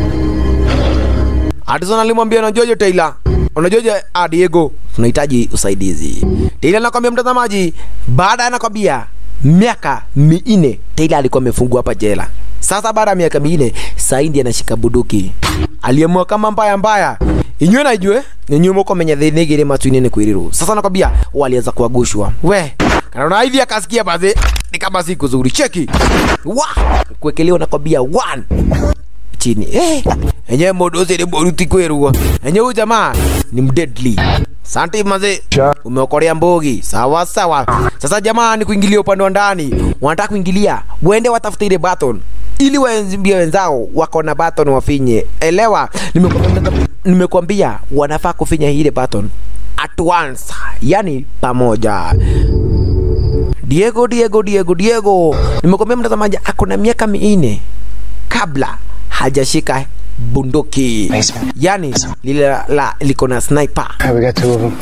Hudson alimwambia unajoje Taylor? Unajoje Diego? Tunahitaji usaidizi. Taylor anakuambia mtazamaji, baada anakwambia miaka 4 Taylor alikuwa amefungwa hapa jela. Sasa baada ya miaka 4 Saindi anashika bunduki. Aliamua kama mbaya. Inywe na ijue, nyenyumo mko menya dhenegere matwinene kwiriru. Sasa anakwambia walianza kuagushwa. We, kana hivi akasikia baze ni kama siku nzuri. Cheki. Kuwekelewa nakwambia 1 chini. Enye modozi ni boruti kweruwa. Enye huyu jamaa ni mdeadly. Asante maze. Umeokolea mbogi. Sawa. Sasa jamaa ni kuingilia upande wa ndani. Wanataka kuingilia, waende watafute ile baton ili waenzimbie wenzao wako na baton wafinye. Elewa, nimekuambia wanafaa kufinya ile baton at once. Yani pamoja. Diego. Nimekuambia mtazamaji ako na miaka 4 kabla hajashika bunduki. Yani lile liko na sniper. We got 2 of them.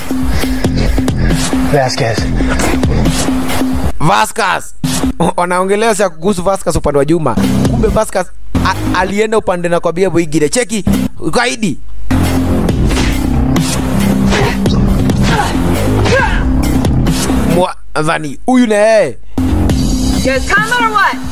Vasquez. Wanaongelea sasa kuhusu Vasquez upande wa Juma. Kumbe Vasquez alienda upande na kwambia boigire. Cheki. Gaidi. Mwadhani huyu na yeye. Guys, come or what?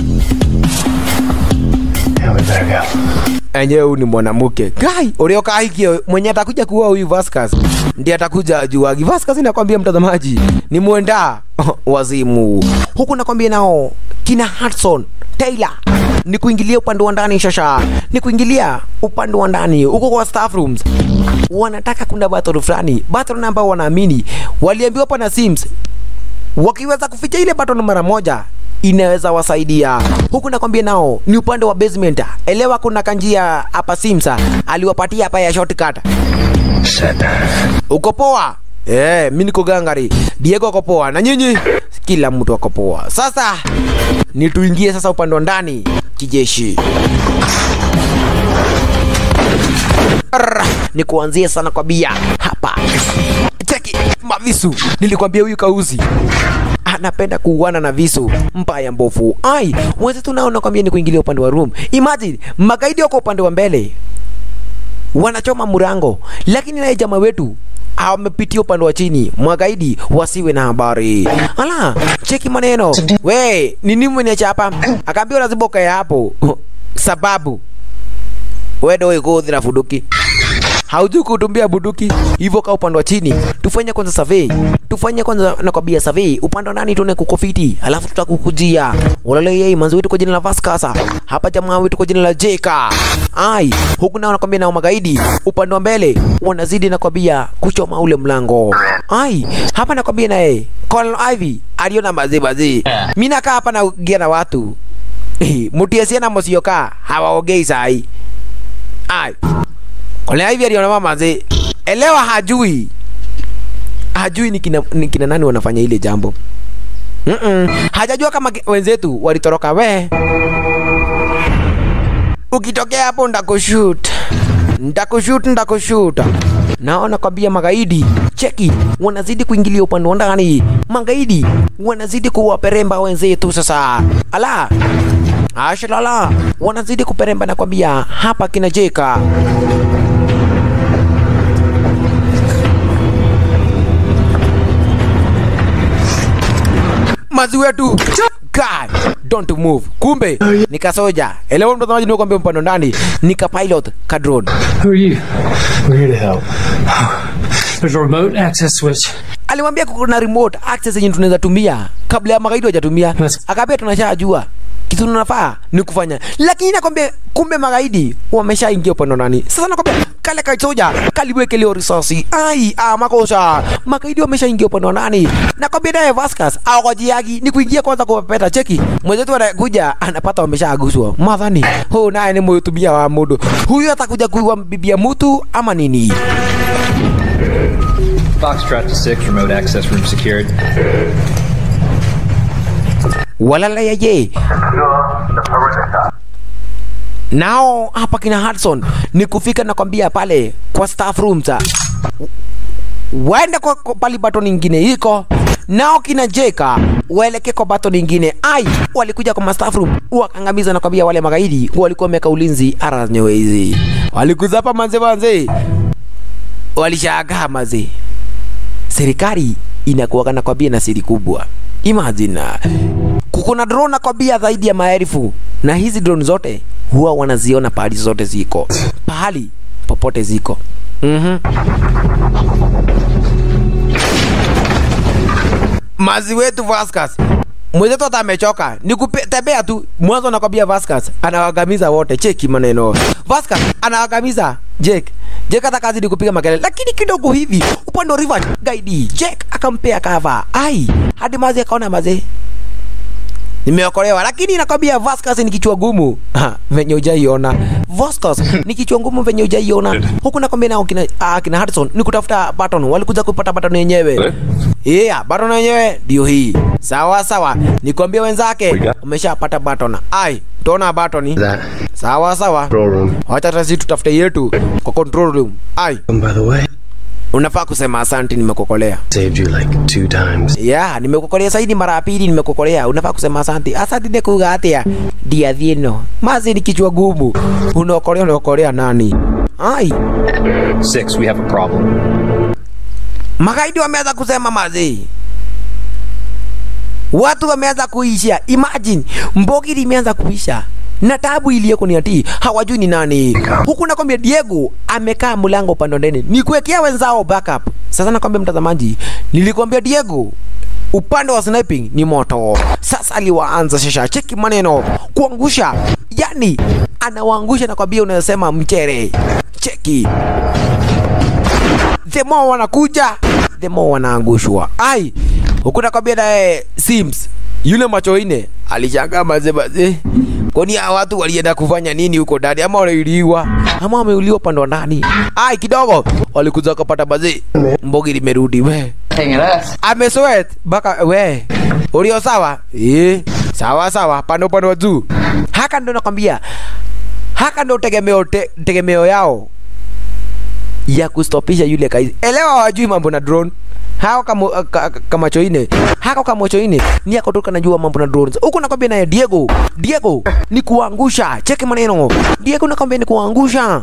Yeah, we better go. Enye huyu ni mwanamke. Gai, ulioka hikio mwenye atakuja kuua huyu Vasquez. Ndiye atakuja juagi. Vasquez nakwambia mtazamaji ni muenda wazimu. Huku nakwambia nao kina Hudson, Taylor ni kuingilia upande wa ndani shasha. Ni kuingilia upande wa ndani huko kwa staff rooms. Wanataka kuna battle fulani. Battle namba wanaamini waliambiwa hapa na Sims. Wakiweza kuficha ile battle mara moja inaweza wasaidia. Huku nakwambia nao ni upande wa basement. Elewa kuna kanjia hapa Simsa aliwapatia hapa ya shortcut. Uko poa? Mimi niko gangari. Diego uko poa na nyinyi? Kila mtu uko poa. Sasa ni tuingie sasa upande wa ndani kijeshi. Ni kuanzia sana kwa bia hapa. Cheki mavisu. Nilikwambia huyu kauzi anapenda kuuana na visu mbaya mbofu. Ai, mwenze tunaona kwambia ni kuingilia upande wa room. Imagine magaidi wako upande wa mbele wanachoma murango, lakini naye jamaa wetu amepitia upande wa chini. Magaidi wasiwe na habari. Ala, cheki maneno. We, nini mwenye hapa? Akaambia lazima ukae hapo. Sababu wewe ndio uko dhira fuduki. Haujui kutumbia bunduki. Hivyo ka upande wa chini. Tufanye kwanza survey. Nakwambia survey. Upande wa ndani tuone kukofiti. Alafu tutakukujia. Walale yeye manzi wetu kwa jina la Vasquez. Hapa jamaa wetu kwa jina la Jeka. Ai, huku nao nakwambia nao magaidi. Upande wa mbele wanazidi nakwambia kuchoma ule mlango. Ai, hapa nakwambia na yeye Colonel Ivy aliona bazi. Mimi nakaa hapa na gia na watu. Mutiesia na Musioka hawaongei sai. Ai. Colonel Ivy aliona mama ze. Elewa hajui ni kina nani wanafanya ile jambo. Hajajua kama wenzetu walitoroka we. ukitokea hapo ndakushoot. Naona kwambia magaidi, cheki, wanazidi kuingilia upande wa ndani. Magaidi wanazidi kuwaperemba wenzetu sasa. Ala, ashalala, wanazidi kuperemba na kwambia hapa kinajeka. Mazi wetu, God, don't move. Kumbe nika soja. Elewa mtazamaji, ndio kwambia mpando ndani nika pilot ka drone. Who are you? We're here to help. There's a remote access switch. Alimwambia kuna remote access yenye tunaweza tumia kabla ya magaidi wajatumia. Akambia tunashajua kitu tunafaa ni kufanya. Lakini nakwambia kumbe magaidi wameshaingia upande ndani. Sasa nakwambia kale ka soja kaliweke leo risasi. Makosa. Magaidi wameshaingia upande ndani. Nakwambia naye Vasquez awajiagi ni kuingia kwanza kwa peta, cheki. Mwenzetu anakuja anapata wameshaguswa. Madhani naye ni mtubia wa mudu. Huyu atakuja kuwa bibia mtu ama nini? Foxtrot to 6, remote access room secured. Walala yaye. Nao hapa kina Hudson ni kufika na kwambia pale kwa staff room za. Waenda kwa pali baton nyingine iko. Nao kina Jeka waelekee kwa baton nyingine. Walikuja kwa staff room wakangamiza na kwambia wale magaidi walikuwa wameka ulinzi ara nyewe hizi. Walikuza hapa manze. Walishagaa maze. Serikali inakuwa na kwambia na siri kubwa. Imagine kuna drone na kwambia zaidi ya maelfu, na hizi drone zote huwa wanaziona pahali zote ziko. Pahali popote ziko. Mazi wetu Vasquez. Mwenzetu hata amechoka. Ni kutembea tu. Mwanzo nakwambia Vasquez anawagamiza wote. Cheki maneno. Vasquez anawagamiza Jake. Jake hata kazi ni kupiga makelele. Lakini kidogo hivi upande wa river guide Jake akampea cover. Hadi mazi akaona mazi nimeokolewa. Lakini nakwambia Vasquez ni kichwa gumu. Venye hujaiona. Vasquez ni kichwa ngumu venye hujaiona. Huku nakwambia nao kina Hudson ni kutafuta baton. Walikuja kupata baton yenyewe. Baton yenyewe ndio hii. Sawa. Nikwambia wenzake umeshapata baton. Tuona baton. Sawa. Wacha sisi tutafute yetu kwa control room. By the way, unafaa kusema asante, nimekokolea. Saved you like 2 times. Nimekokolea zaidi mara pili, nimekokolea. Unafaa kusema asante. Asante ni kugatia. Dia dhieno. Mazi ni kichwa gumu. Unaokolea nani? 6, we have a problem. Magaidi wameanza kusema mazi. Watu wameanza kuisha. Imagine, mbogi imeanza kuisha. Na tabu iliyoko ni ati hawajui ni nani. Huku nakwambia Diego amekaa mlango upande ndani. Ni kuwekea wenzao backup. Sasa nakwambia mtazamaji, nilikwambia Diego upande wa sniping ni moto. Sasa aliwaanza shasha, cheki maneno, kuangusha. Yani anawaangusha na kwambia unasema mchere. Cheki. The more wanakuja, the more wanaangushwa. Huku nakwambia naye Sims yule macho ine alishangaa maze. Kwani hao watu walienda kufanya nini huko ndani? Ama waliuliwa? Ama wameuliwa pande ndani? Kidogo walikuja kupata baze. Mbogi limerudi we. Amesweat baka we. Ulio sawa? Sawa pande wa juu. Haka ndo nakwambia. Haka ndo tegemeo yao ya kustopisha yule kaizi. Elewa wajui mambo na drone. Hao kama choine. Hako kama choine ni akotoka najua mambo na drones. Huko nakwambia naye Diego ni kuangusha. Cheki maneno. Diego nakwambia ni kuangusha.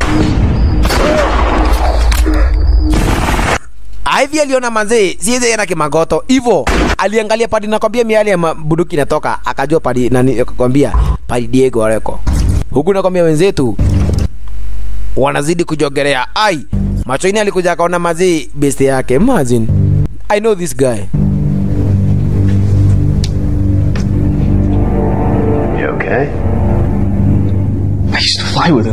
Hivi aliona manze, siye yana kimagoto. Hivyo aliangalia padi nakwambia miali ya bunduki inatoka, akajua padi nani akakwambia padi Diego aleko. Huko nakwambia wenzetu wanazidi kujogelea. Macho ini alikuja akaona mazi best yake. Imagine, I know this guy. You okay? I used to fly with him.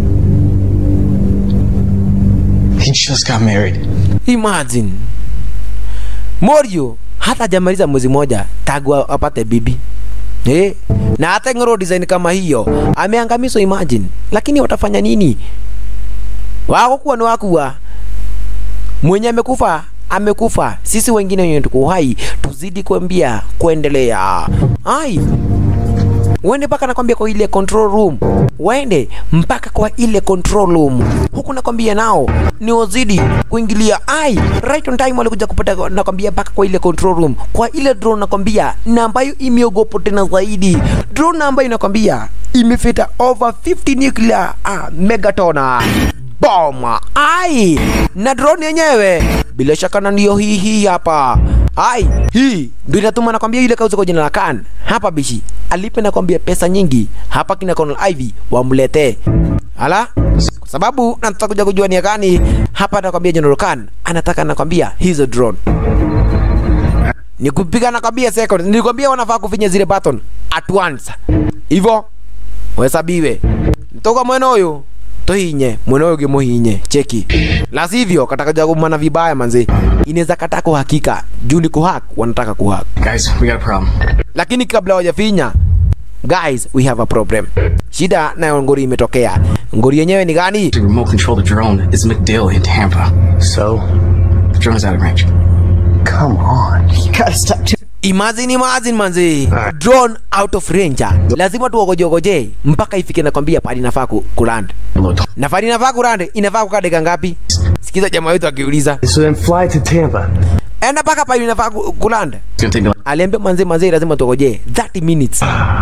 He just got married. Imagine, Morio hata jamaliza mwezi moja tagu apate bibi. Na hata ngoro design kama hiyo ameangamizwa. Imagine, lakini watafanya nini? Wako kuwa ni wakuwa. Mwenye amekufa. Sisi wengine wenye tuko hai tuzidi kuambia kuendelea. Uende mpaka nakwambia kwa ile control room. Uende mpaka kwa ile control room. Huku nakwambia nao ni wazidi kuingilia. Ai, right on time walikuja kupata nakwambia mpaka kwa ile control room. Kwa ile drone nakwambia na ambayo imeogopa tena zaidi. Drone ambayo nakwambia imefita over 50 nuclear megatona bomb. Ai, na drone yenyewe bila shaka na ndio hii hapa. Ai, hii ndio inatuma nakwambia ile kauza kwa jina la Khan. Hapa bishi alipe nakwambia pesa nyingi. Hapa kina Colonel Ivy wamlete. Ala, kwa sababu nataka kuja kujua ni gani hapa nakwambia General Khan anataka nakwambia hizo drone. Ni kupiga nakwambia second. Nilikwambia wanafaa kufinya zile button at once. Hivyo wesabiwe. Ntoka mweno huyo tohinye mweno huyo gemohinye cheki. La sivyo kataka kumana vibaya manze. Inaweza kata kwa hakika. Juu ni kuhack wanataka kuhack. Guys, we got a problem. Lakini kabla hawajafinya, guys, we have a problem. Shida na ngori imetokea. Ngori yenyewe ni gani? To remote control the drone is McDill in Tampa. So, the drone's out of range. Come on. You gotta stop. Imagine manzi. Drone out of range. Lazima tuogoje mpaka ifike nakwambia pali nafaa kuland. Na pali nafaa kuland inafaa kukaa dakika ngapi? Sikiza jamaa wetu akiuliza. So then fly to Tampa. Enda paka pali nafaa kuland. Aliambia manzi lazima tuogoje 30 minutes.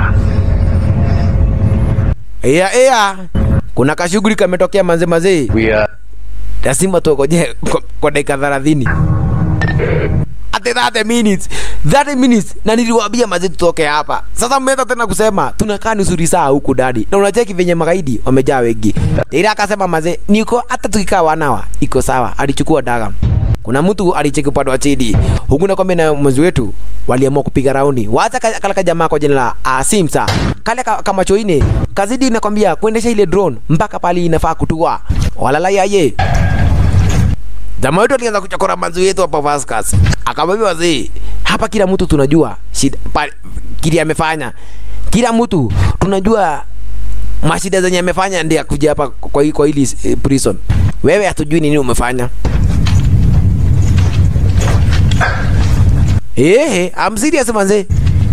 Ea. Kuna kashughuli kametokea manzi. Lazima tuogoje kwa dakika 30. At 30 minutes na niliwaambia maze tutoke hapa. Sasa mmeta tena kusema tunakaa nzuri saa huku dadi. Na unacheki venye magaidi wamejaa wengi. Ila akasema maze niko hata tukikaa wanawa iko sawa. Alichukua daga. Kuna mtu alicheki upande wa chini. Huku na kwambia na mwezi wetu waliamua kupiga raundi. Wacha kala jamaa kwa jina la Simsa. Kale kama choine kazidi nakwambia kuendesha ile drone mpaka pali inafaa kutua. Walala yaye. Jamaa wetu alianza kuchokora manzi yetu hapa Vasquez. Akamwambia wazee, hapa kila mtu tunajua shida kile amefanya. Kila mtu tunajua mashida zenye amefanya ndio kuja hapa kwa hili prison. Wewe hatujui nini umefanya. I'm serious manze.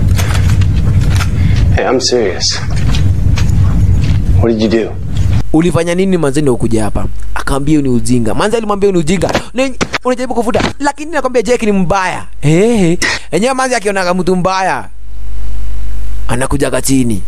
Hey, I'm serious. What did you do? Ulifanya nini manze ndio ukuja hapa? Akaambia ni ujinga. Manze alimwambia ni ujinga. Unajaribu kufuta lakini nakwambia Jack ni mbaya. Enyewe manze akiona mtu mbaya anakuja chini.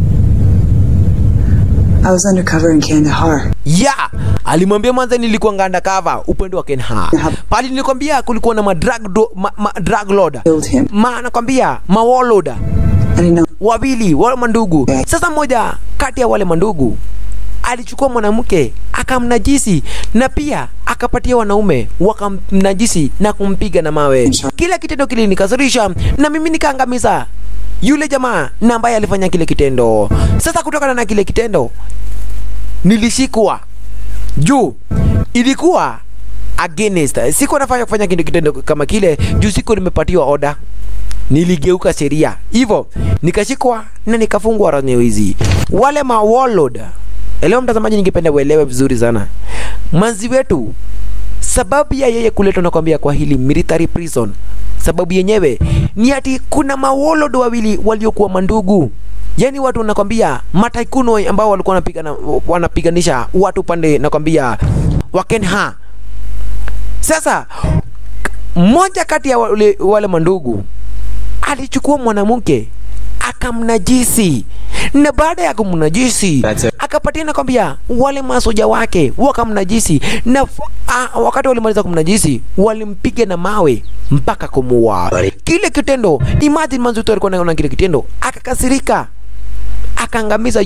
I was undercover in Kandahar. Yeah, alimwambia manze nilikuwa undercover upande wa Kandahar. Pale nilikwambia kulikuwa na drug loader. Nakwambia warlord. Wawili wale mandugu. Sasa mmoja kati ya wale mandugu alichukua mwanamke akamnajisi na pia akapatia wanaume wakamnajisi na kumpiga na mawe. Kila kitendo kile nikasirisha na mimi nikaangamiza yule jamaa na ambaye alifanya kile kitendo. Sasa kutokana na kile kitendo nilishikwa juu ilikuwa against. Siko nafanya kufanya kitendo kama kile juu siko nimepatiwa order. Niligeuka sheria. Hivyo nikashikwa na nikafungwa ranyo hizi. Wale warlord. Leo mtazamaji ningependa uelewe vizuri sana. Manzi wetu sababu ya yeye kuletwa nakwambia kwa hili military prison. Sababu yenyewe ni ati kuna warlord wawili waliokuwa mandugu. Yaani watu nakwambia mataikuno ambao walikuwa wanapiganisha watu pande nakwambia wa Kandahar. Sasa mmoja kati ya wale mandugu alichukua mwanamke akamnajisi, na baada ya kumnajisi akapatia nakwambia wale masoja wake wakamnajisi, na wakati walimaliza kumnajisi walimpiga na mawe mpaka kumuua. Kile kitendo, imagine manzo alikuwa anaona kile kitendo akakasirika, akaangamiza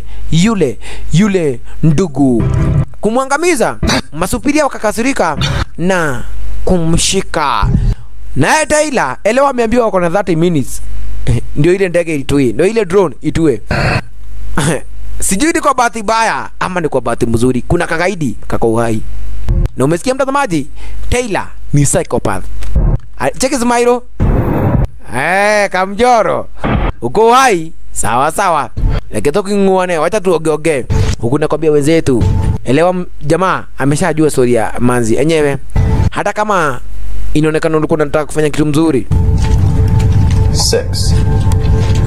yule ndugu. Kumwangamiza, masupiria wakakasirika na kumshika. Naye Taylor elewa ameambiwa wako na 30 minutes. Ndio ile ndege itue, ndio ile drone itue. Sijui ni kwa bahati mbaya ama ni kwa bahati mzuri. Kuna kagaidi kako uhai. Na umesikia mtazamaji, Taylor ni psychopath. Check Smairo. Kamjoro. Uko uhai? Sawa sawa. Lakini tuking'uane, wacha tuogeoge. Huku nakwambia wenzetu, elewa jamaa ameshajua story ya manzi enyewe. Hata kama inaonekana ulikuwa unataka kufanya kitu mzuri. 6.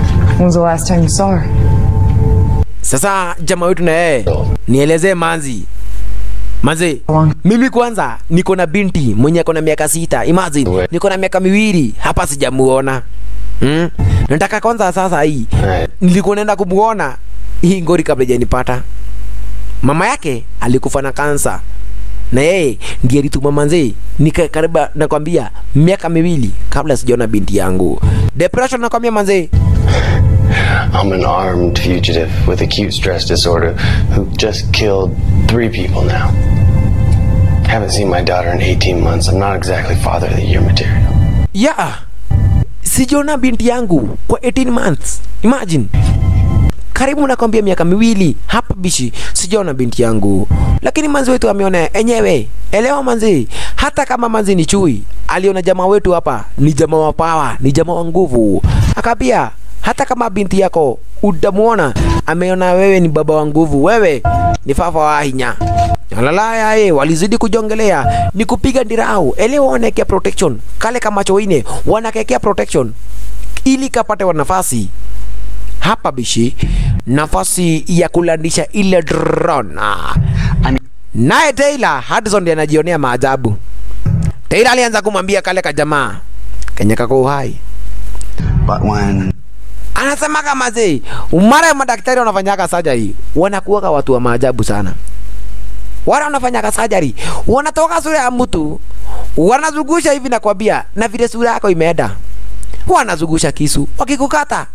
When's the last time you saw her? Sasa jamaa wetu na yeye nielezee manzi. Mimi kwanza niko na binti mwenye ako na miaka 6. Imagine niko na miaka 2 hapa sijamuona. Nataka kwanza sasa hii nilikuwa naenda kumuona hii ngori kabla hajanipata. Mama yake alikufa na kansa. Na yeye ndiye alituma manzi nikakariba nakwambia miaka 2 kabla sijaona binti yangu. Depression nakwambia manzi. I'm an armed fugitive with acute stress disorder who just killed 3 people now. Haven't seen my daughter in 18 months. I'm not exactly father of the year material. Yeah. Sijaona binti yangu kwa 18 months. Imagine. Karibu nakwambia miaka 2 hapa bishi sijaona binti yangu. Lakini manzi wetu ameona enyewe. Elewa manzi, hata kama manzi ni chui, aliona jamaa wetu hapa ni jamaa wa power, ni jamaa wa nguvu. Akapia hata kama binti yako utamuona ameona wewe ni baba wa nguvu, wewe ni fafa wa hinya. Alalaya walizidi kujongelea ni kupiga ndirau. Elewa wanakea protection. Kale kama choine wanakekea protection ili kapate wa nafasi. Hapa bishi nafasi ya kulandisha ile drone. Naye Taylor Hudson ndiye anajionea maajabu. Taylor alianza kumwambia kale ka jamaa Kenya kako uhai. But when anasema kama zee mara ya madaktari wanafanyaka surgery wanakuwa watu wa maajabu sana. Wala wanafanyaka surgery wanatoka sura ya mtu wanazungusha hivi na kwambia na vile sura yako imeenda. Wanazungusha kisu wakikukata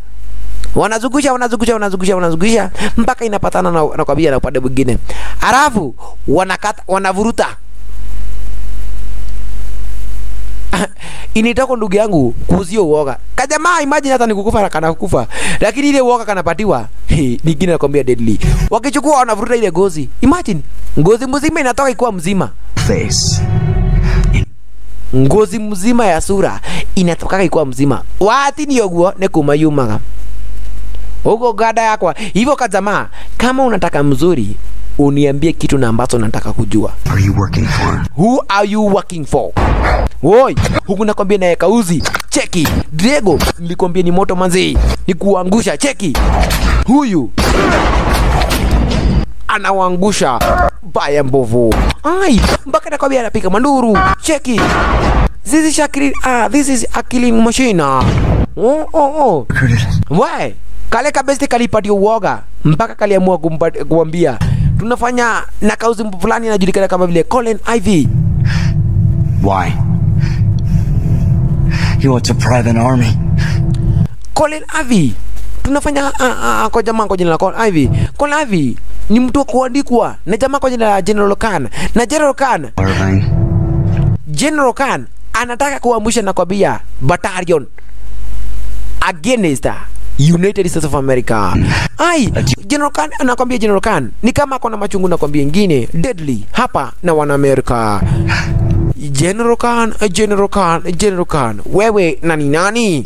wanazungusha mpaka inapatana na kwambia na upande mwingine. Alafu wanakata wanavuruta. Initako ndugu yangu kuzio uoga. Kajamaa imagine hata nikukufa na kana kukufa. Lakini ile uoga kanapatiwa. Ningine nakwambia deadly. Wakichukua wanavuruta ile gozi. Imagine ngozi mzima inatoka ikuwa mzima. Face. Ngozi mzima ya sura inatoka ikuwa mzima. Wati ni yoguo ne kumayumaga. Ugo gada yakwa. Hivyo kajamaa kama unataka mzuri uniambie kitu na ambacho nataka kujua. Are you working for? Who are you working for? Woi, huku nakwambia naye kauzi. Cheki, Diego, nilikwambia ni moto manzi. Ni kuangusha, cheki. Huyu anawaangusha baya mbovu. Ai, mpaka nakwambia anapika manduru. Cheki. This is a killing machine. Oh. Why? Kale kabesti kalipatia uoga mpaka kaliamua kumwambia tunafanya na kauzi fulani anajulikana kama vile Colin Ivy. Why? You want to private army? Colin Ivy. Tunafanya kwa jamaa kwa jina la Colin Ivy. Colin Ivy ni mtu kuandikwa na jamaa kwa jina la General Khan. Na General Khan anataka kuamsha na kwambia battalion against United States of America. Ai, General Khan anakwambia General Khan ni kama kuna machungu nakwambia ingine deadly hapa na wana America. General Khan, wewe nani?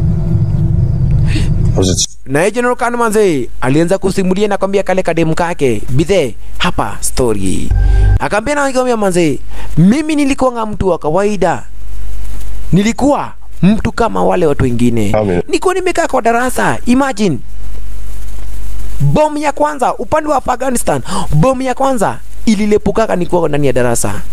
Na General Khan manze alianza kusimulia na kwambia kale kademu kake bithe hapa story. Akaambia na kwambia manze mimi nilikuwa mtu wa kawaida. Nilikuwa mtu kama wale watu wengine. Niko nimekaa kwa darasa. Imagine bomu ya kwanza upande wa Afghanistan, bomu ya kwanza ililepukaka nikuwa ndani ya darasa.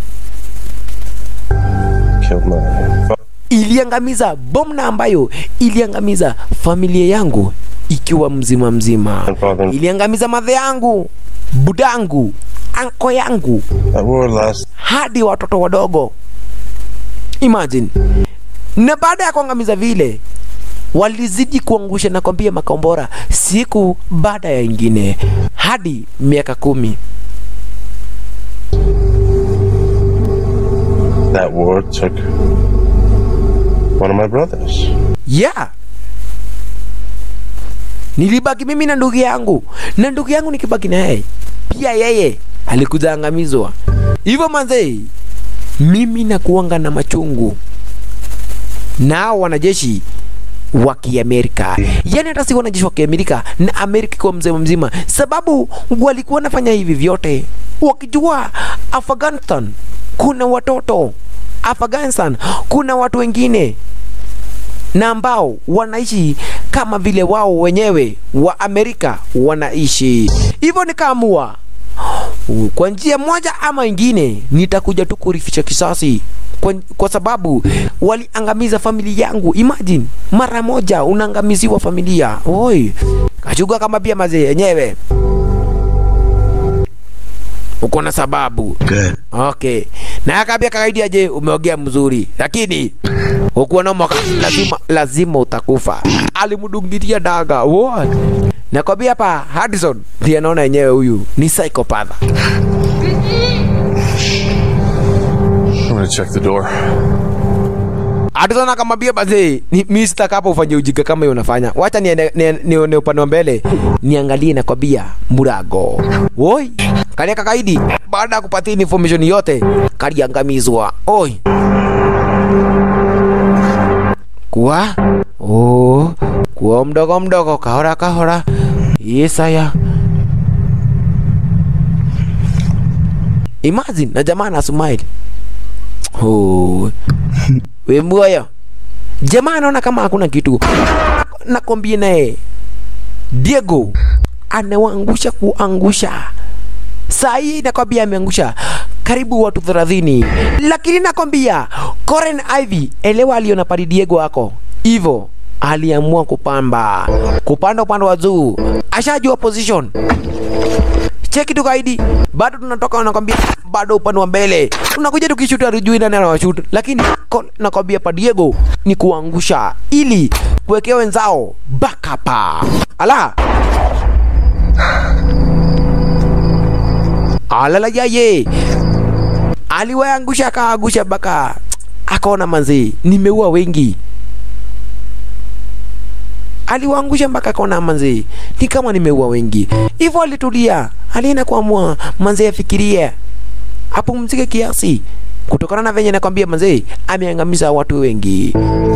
Iliangamiza bomu na ambayo iliangamiza familia yangu ikiwa mzima. Iliangamiza madhe yangu, budangu, anko yangu, hadi watoto wadogo. Imagine. Na baada ya kuangamiza vile walizidi kuangusha na kwambia makombora siku baada ya ingine hadi miaka 10. That war took one of my brothers. Yeah. Nilibaki mimi na ndugu yangu. Na ndugu yangu nikibaki na yeye. Pia yeye alikuja angamizwa. Hivyo manze mimi nakuanga na machungu. Na wanajeshi wa Kiamerika. Yani hata si wanajeshi wa Kiamerika na Amerika kwa mzima. Sababu walikuwa wanafanya hivi vyote wakijua Afghanistan kuna watoto. Afghanistan kuna watu wengine na ambao wanaishi kama vile wao wenyewe wa Amerika wanaishi. Hivyo nikaamua kwa njia moja ama ingine nitakuja tu kurifisha kisasi kwa sababu waliangamiza familia yangu. Imagine mara moja unaangamiziwa familia. Oi, kachuga kama pia mazee yenyewe. Uko na sababu. Good. Okay. Na akabia kakaidi aje umeongea mzuri. Lakini ukuwa na mwaka lazima utakufa. Alimdungilia daga. What? Nakwambia hapa Hudson ndiye anaona yenyewe huyu ni psychopath. I'm gonna check the door. Hudson akamwambia bazee, mimi sitakapo ufanye ujinga kama hiyo unafanya. Wacha nione upande wa mbele. Niangalie na kwambia murago. Woi, kale kakaidi baada ya kupatia information yote kaliangamizwa. Oi. Kuwa mdogo kahora. Yesaya. Imagine na jamaa na smile. We mboya. Jamaa anaona kama hakuna kitu. Nakwambia naye Diego anawaangusha kuangusha. Saa hii nakwambia ameangusha karibu watu 30. Lakini nakwambia Karen Ivy elewa aliona pali Diego wako. Hivyo aliamua kupanda upande wa juu. Ashajua position. Cheki tu kaidi. Bado tunatoka nakwambia bado upande wa mbele. Tunakuja tukishuta rujui na anawashoot. Lakini nakwambia pa Diego ni kuangusha ili kuwekea wenzao backup. Ala. Alala yaye. Aliwaangusha akaangusha baka. Akaona manzi nimeua wengi. Aliwaangusha mpaka akaona manzi ni kama nimeua wengi. Hivyo alitulia. Alienda kuamua manzi afikirie apumzike kiasi kutokana na venye nakwambia manzi ameangamiza watu wengi.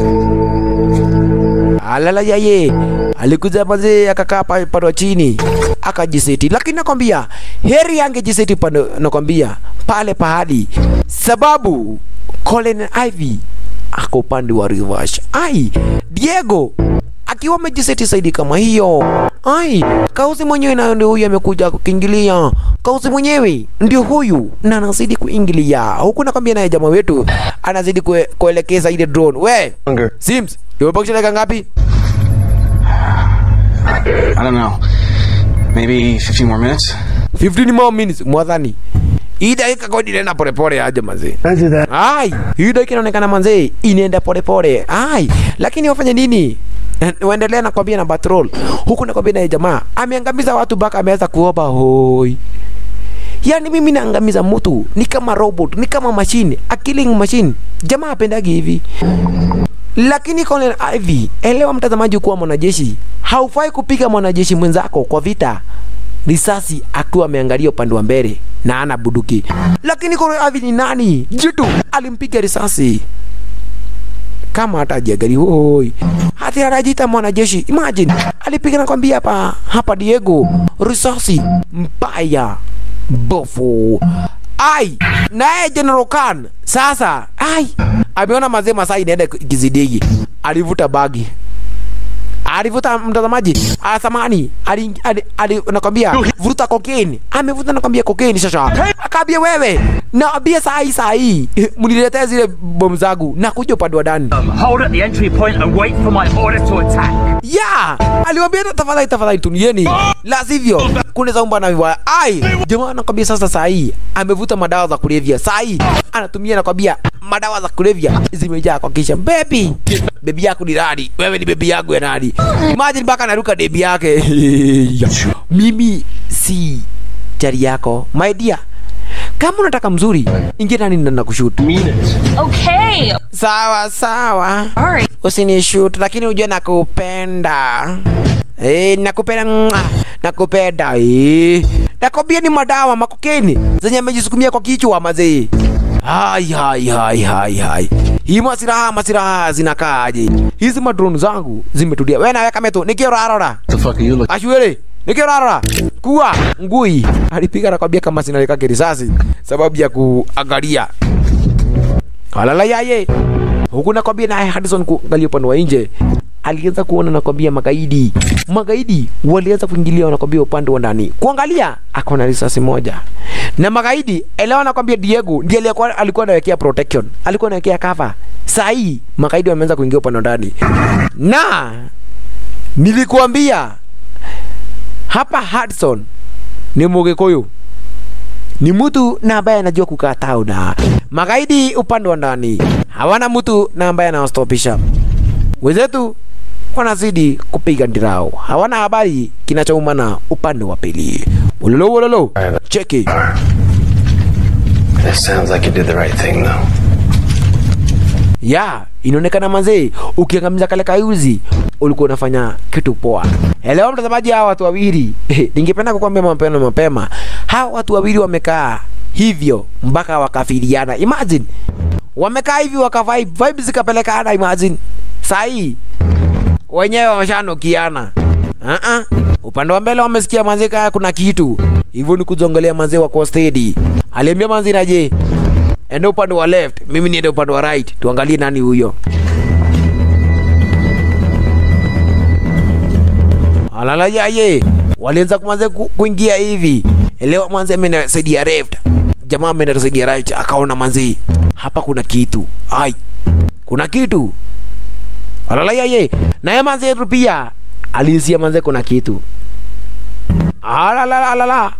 Alala yaye. Alikuja manzi akakaa pale chini akajiseti. Lakini nakwambia heri angejiseti pale nakwambia pale pahali sababu Colin Ivy ako upande wa reverse. Diego akiwa amejiseti saidi kama hiyo. Kausi mwenyewe na ndio huyu amekuja kuingilia. Kausi mwenyewe ndio huyu na anazidi kuingilia. Huku nakwambia naye jamaa wetu anazidi kuelekeza ile drone. We Sims, umebakisha dakika ngapi? I don't know. Maybe 15 more minutes? 15 more minutes, mwadhani. Hii dakika kwa inaenda pole aje manze. Hii dakika inaonekana manze inaenda pole. Lakini wafanye nini? Waendelea nakwambia na patrol. Huku nakwambia na jamaa ameangamiza watu baka ameanza kuomba hoi. Yaani mimi naangamiza mtu ni kama robot, ni kama machine, a killing machine. Jamaa apendagi hivi. Lakini Colin Ivy, elewa mtazamaji kuwa mwanajeshi haufai kupiga mwanajeshi mwenzako kwa vita risasi akiwa ameangalia upande wa mbele na ana buduki. Lakini Colin Ivy ni nani? Jitu alimpiga risasi kama hata jiagari hoi. Hata anajiita mwanajeshi. Imagine alipiga na kwambia hapa Diego risasi mbaya bofu. Naye General Khan sasa ameona mazee masaa inaenda kizidigi. Alivuta bagi. Alivuta mtazamaji samani nakwambia vuta cocaine. Amevuta nakwambia cocaine sasa. Akambia wewe naambia saa hii mniletee zile bomu zangu na kuja upande wa ndani. Hold at the entry point and wait for my order to attack. Aliwaambia tafadhali tunieni. La sivyo kuna zaumba na viwa. Jamaa nakwambia sasa saa hii amevuta madawa za kulevya. Saa hii anatumia nakwambia madawa za kulevya zimejaa kwa kisha. Baby yako ni nani? Wewe ni baby yangu ya nani? Imagine baka naruka baby yake. Mimi si chari yako. My dear, kama unataka mzuri ingia ndani na kushoot. Okay. Sawa. Alright. Usinishoot lakini ujue nakupenda. Nakupenda. Nakwambia ni madawa makokeni zenye amejisukumia kwa kichwa mazee. Hii masiraha zinakaaje? Hizi madrone zangu zimetulia. Wewe naweka meto nikiorarora. The fuck are you looking? Ashwele nikiorarora. Kuwa ngui alipiga nakwambia kama sinaleka risasi sababu ya kuangalia. Alala yaye. Huku nakwambia naye Hudson kuangalia upande wa nje, alianza kuona nakwambia magaidi walianza kuingilia nakwambia upande wa ndani. Kuangalia akaona risasi moja. Na magaidi elewa nakwambia Diego ndiye alikuwa anawekea protection. Alikuwa anawekea cover. Sahi magaidi wameanza kuingia upande wa ndani. Na nilikuambia hapa Hudson ni Mugikuyu. Ni mtu na ambaye anajua kukaa tauna. Magaidi upande wa ndani hawana mtu na ambaye anawastopisha. Wenzetu wanazidi kupiga ndirao. Hawana habari kinachoumana upande wa pili. Ulolo. Cheki. This sounds like you did the right thing though. Ya, inaonekana manze ukiangamiza kale kayuzi ulikuwa unafanya kitu poa. Elewa mtazamaji, hawa watu wawili ningependa kukwambia mapema. Hawa watu wawili wamekaa hivyo mpaka wakafiriana. Imagine. Wamekaa hivi vibe zikapelekana. Imagine. Sahi wenyewe wameshanukiana. Upande wa mbele wamesikia manze kaya kuna kitu. Hivyo ni kuzongelea manze wako steady. Aliambia manze naje, enda upande wa left, mimi niende upande wa right. Tuangalie nani huyo. Alala yaye. Walianza kuanza kuingia hivi. Elewa manze amenisaidia left. Jamaa amenisaidia right. Akaona manze hapa kuna kitu. Kuna kitu. Alala yaye. Na ya manze rupia alisia manze kuna kitu. Alala.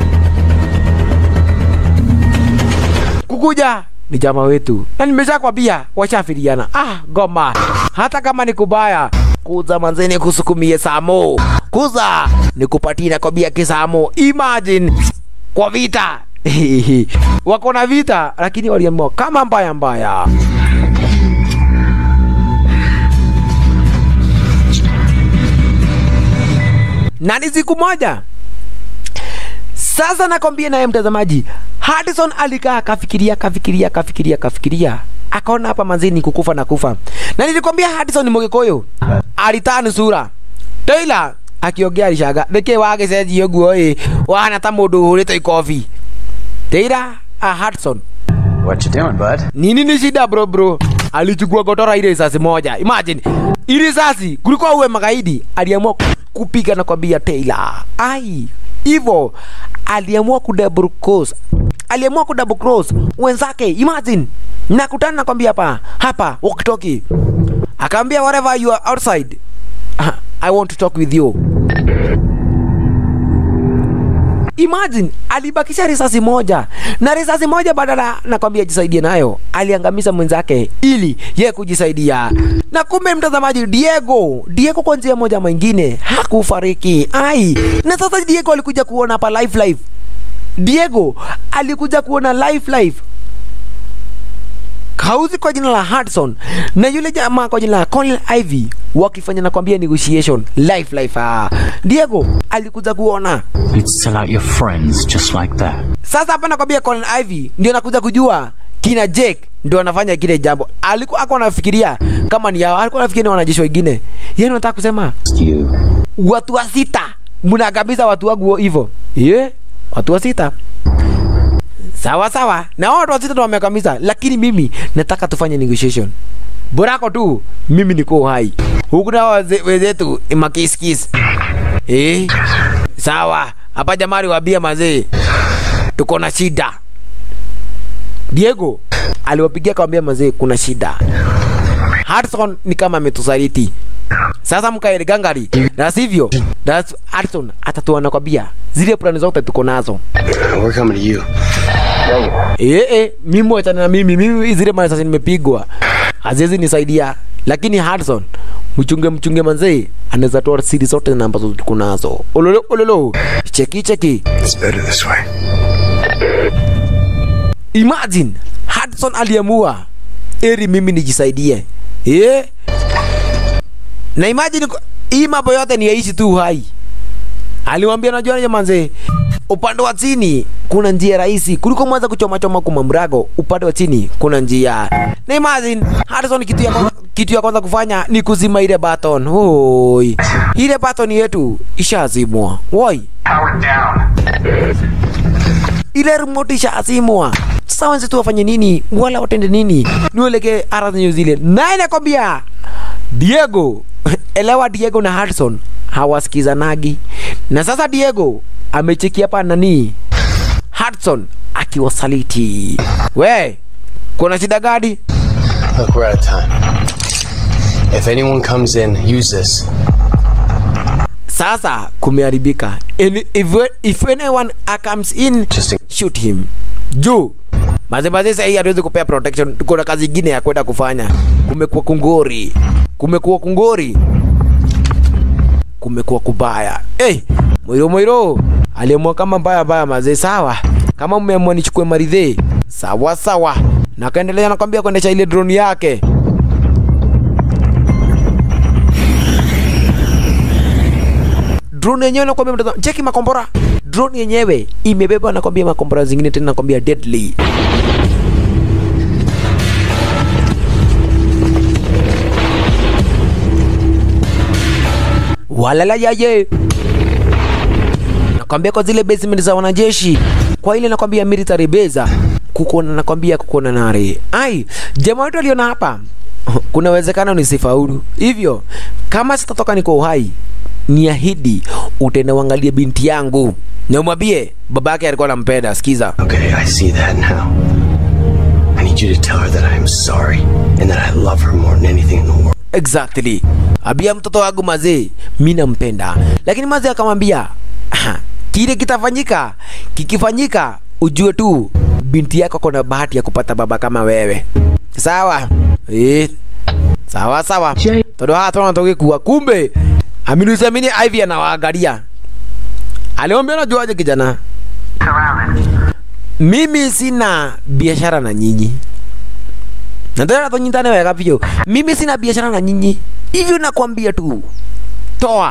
Kukuja ni jamaa wetu. Na nimeshakwambia washafiriana. Goma. Hata kama ni kubaya, kuza manze ni kusukumie samo. Kuza ni kupatina kwa bia kisamo. Imagine kwa vita. Wako na vita lakini waliamua kama mbaya. Na ni siku moja. Sasa nakwambia naye mtazamaji, Hudson alikaa kafikiria. Akaona hapa manzini kukufa na kufa. Na nilikwambia Hudson ni Mugikuyu. Alitani sura. Taylor akiongea alishaga. Deke wage seji yoguo wana tamudu huleta ikofi. Taylor Hudson. What you doing, bud? Nini shida bro? Alichukua godora ile risasi moja. Imagine. Ile risasi kulikuwa uwe magaidi, aliamua kupiga na kwambia Taylor. Hivyo aliamua kudouble cross wenzake. Imagine. Nakutana nakwambia hapa walkie-talkie. Akaambia wherever you are outside, I want to talk with you. Imagine alibakisha risasi moja. Na risasi moja badala nakwambia jisaidie nayo, aliangamiza mwenzake ili yeye kujisaidia. Na kumbe mtazamaji, Diego kwa njia moja ama nyingine hakufariki. Na sasa Diego alikuja kuona hapa live. Diego alikuja kuona live kauzi kwa jina la Hudson na yule jamaa kwa jina la Colin Ivy wakifanya nakwambia negotiation live. Diego alikuja kuona. You'd sell out your friends just like that. Sasa hapa nakwambia Colin Ivy ndio anakuja kujua kina Jake ndio anafanya kile jambo. Alikuwa anafikiria kama ni yao, alikuwa anafikiria wanajeshi wengine. Yeye anataka kusema watu wa sita mnagamiza watu wangu hivyo. Watu wa sita. Sawa. Na watu wa sita ndio wamekamiza, lakini mimi nataka tufanye negotiation. Borako tu mimi niko hai. Huku na wenzetu makiskis. Sawa. Hapa jamari wabia mazee. Tuko na shida. Diego aliwapigia kaambia mazee kuna shida. Hudson ni kama ametusaliti. Sasa mkae gangari. Na sivyo, Hudson atatoa nakwambia zile plani zote tuko nazo. We're coming to you. Mimi watana na mimi zile mara sasa nimepigwa. Haziwezi nisaidia. Lakini Hudson mchunge manzee anaweza toa siri zote na ambazo tuko nazo. Ololo. Cheki. It's better this way. Imagine Hudson aliamua mimi nijisaidie. Na imagine hii mambo yote ni yaishi tu hai. Alimwambia najua manze, upande wa chini kuna njia rahisi kuliko mwanza kuchoma kwa mrago. Upande wa chini kuna njia. Na imagine Hudson kitu ya kwanza kufanya ni kuzima ile button. Ile button yetu ishazimwa. Ile remote ishazimwa. sasa wenzetu wafanye nini wala watende nini? Niweleke ardhi New Zealand. Naye nakwambia Diego, elewa Diego na Hudson hawasikizanagi. Na sasa Diego amecheki hapa nani Hudson akiwasaliti. We, kuna shida gani? Look, we're out of time. If anyone comes in, use this. Sasa kumeharibika. If anyone comes in, shoot him. Juu maze sasa hii hatuwezi kupea protection. Tuko na kazi nyingine ya kwenda kufanya. Kumekuwa kungori. Kumekuwa kubaya. Moiro aliamua kama mbaya maze. Sawa, kama mmeamua nichukue maridhe, sawa. Na kaendelea nakwambia kuendesha ile drone yake. Drone yenyewe nakwambia mtazamo, cheki makombora. Drone yenyewe imebeba nakwambia makombora zingine tena nakwambia deadly. Walala yaye. Nakwambia kwa zile basement za wanajeshi, kwa ile nakwambia military base, kuko na nare. Jamaa wetu aliona hapa kuna uwezekano nisifaulu. Hivyo kama sitatoka niko uhai, niahidi utaenda uangalie binti yangu na umwambie babake alikuwa anampenda. Sikiza. Okay, I see that now. I need you to tell her that I am sorry and that I love her more than anything in the world. Exactly. Abia mtoto wangu mazee, mimi nampenda. Lakini mazee akamwambia, kile kikifanyika ujue tu binti yako kuna bahati ya kupata baba kama wewe. Sawa? Sawa. Todo hata tunatoka kuwa kumbe aminisamini Ivy anawaangalia. Aliomba unajuaje kijana? Mimi sina biashara na nyinyi. Ndio tonyitane wega pio. Mimi sina biashara na nyinyi. Hivyo nakwambia tu. Toa.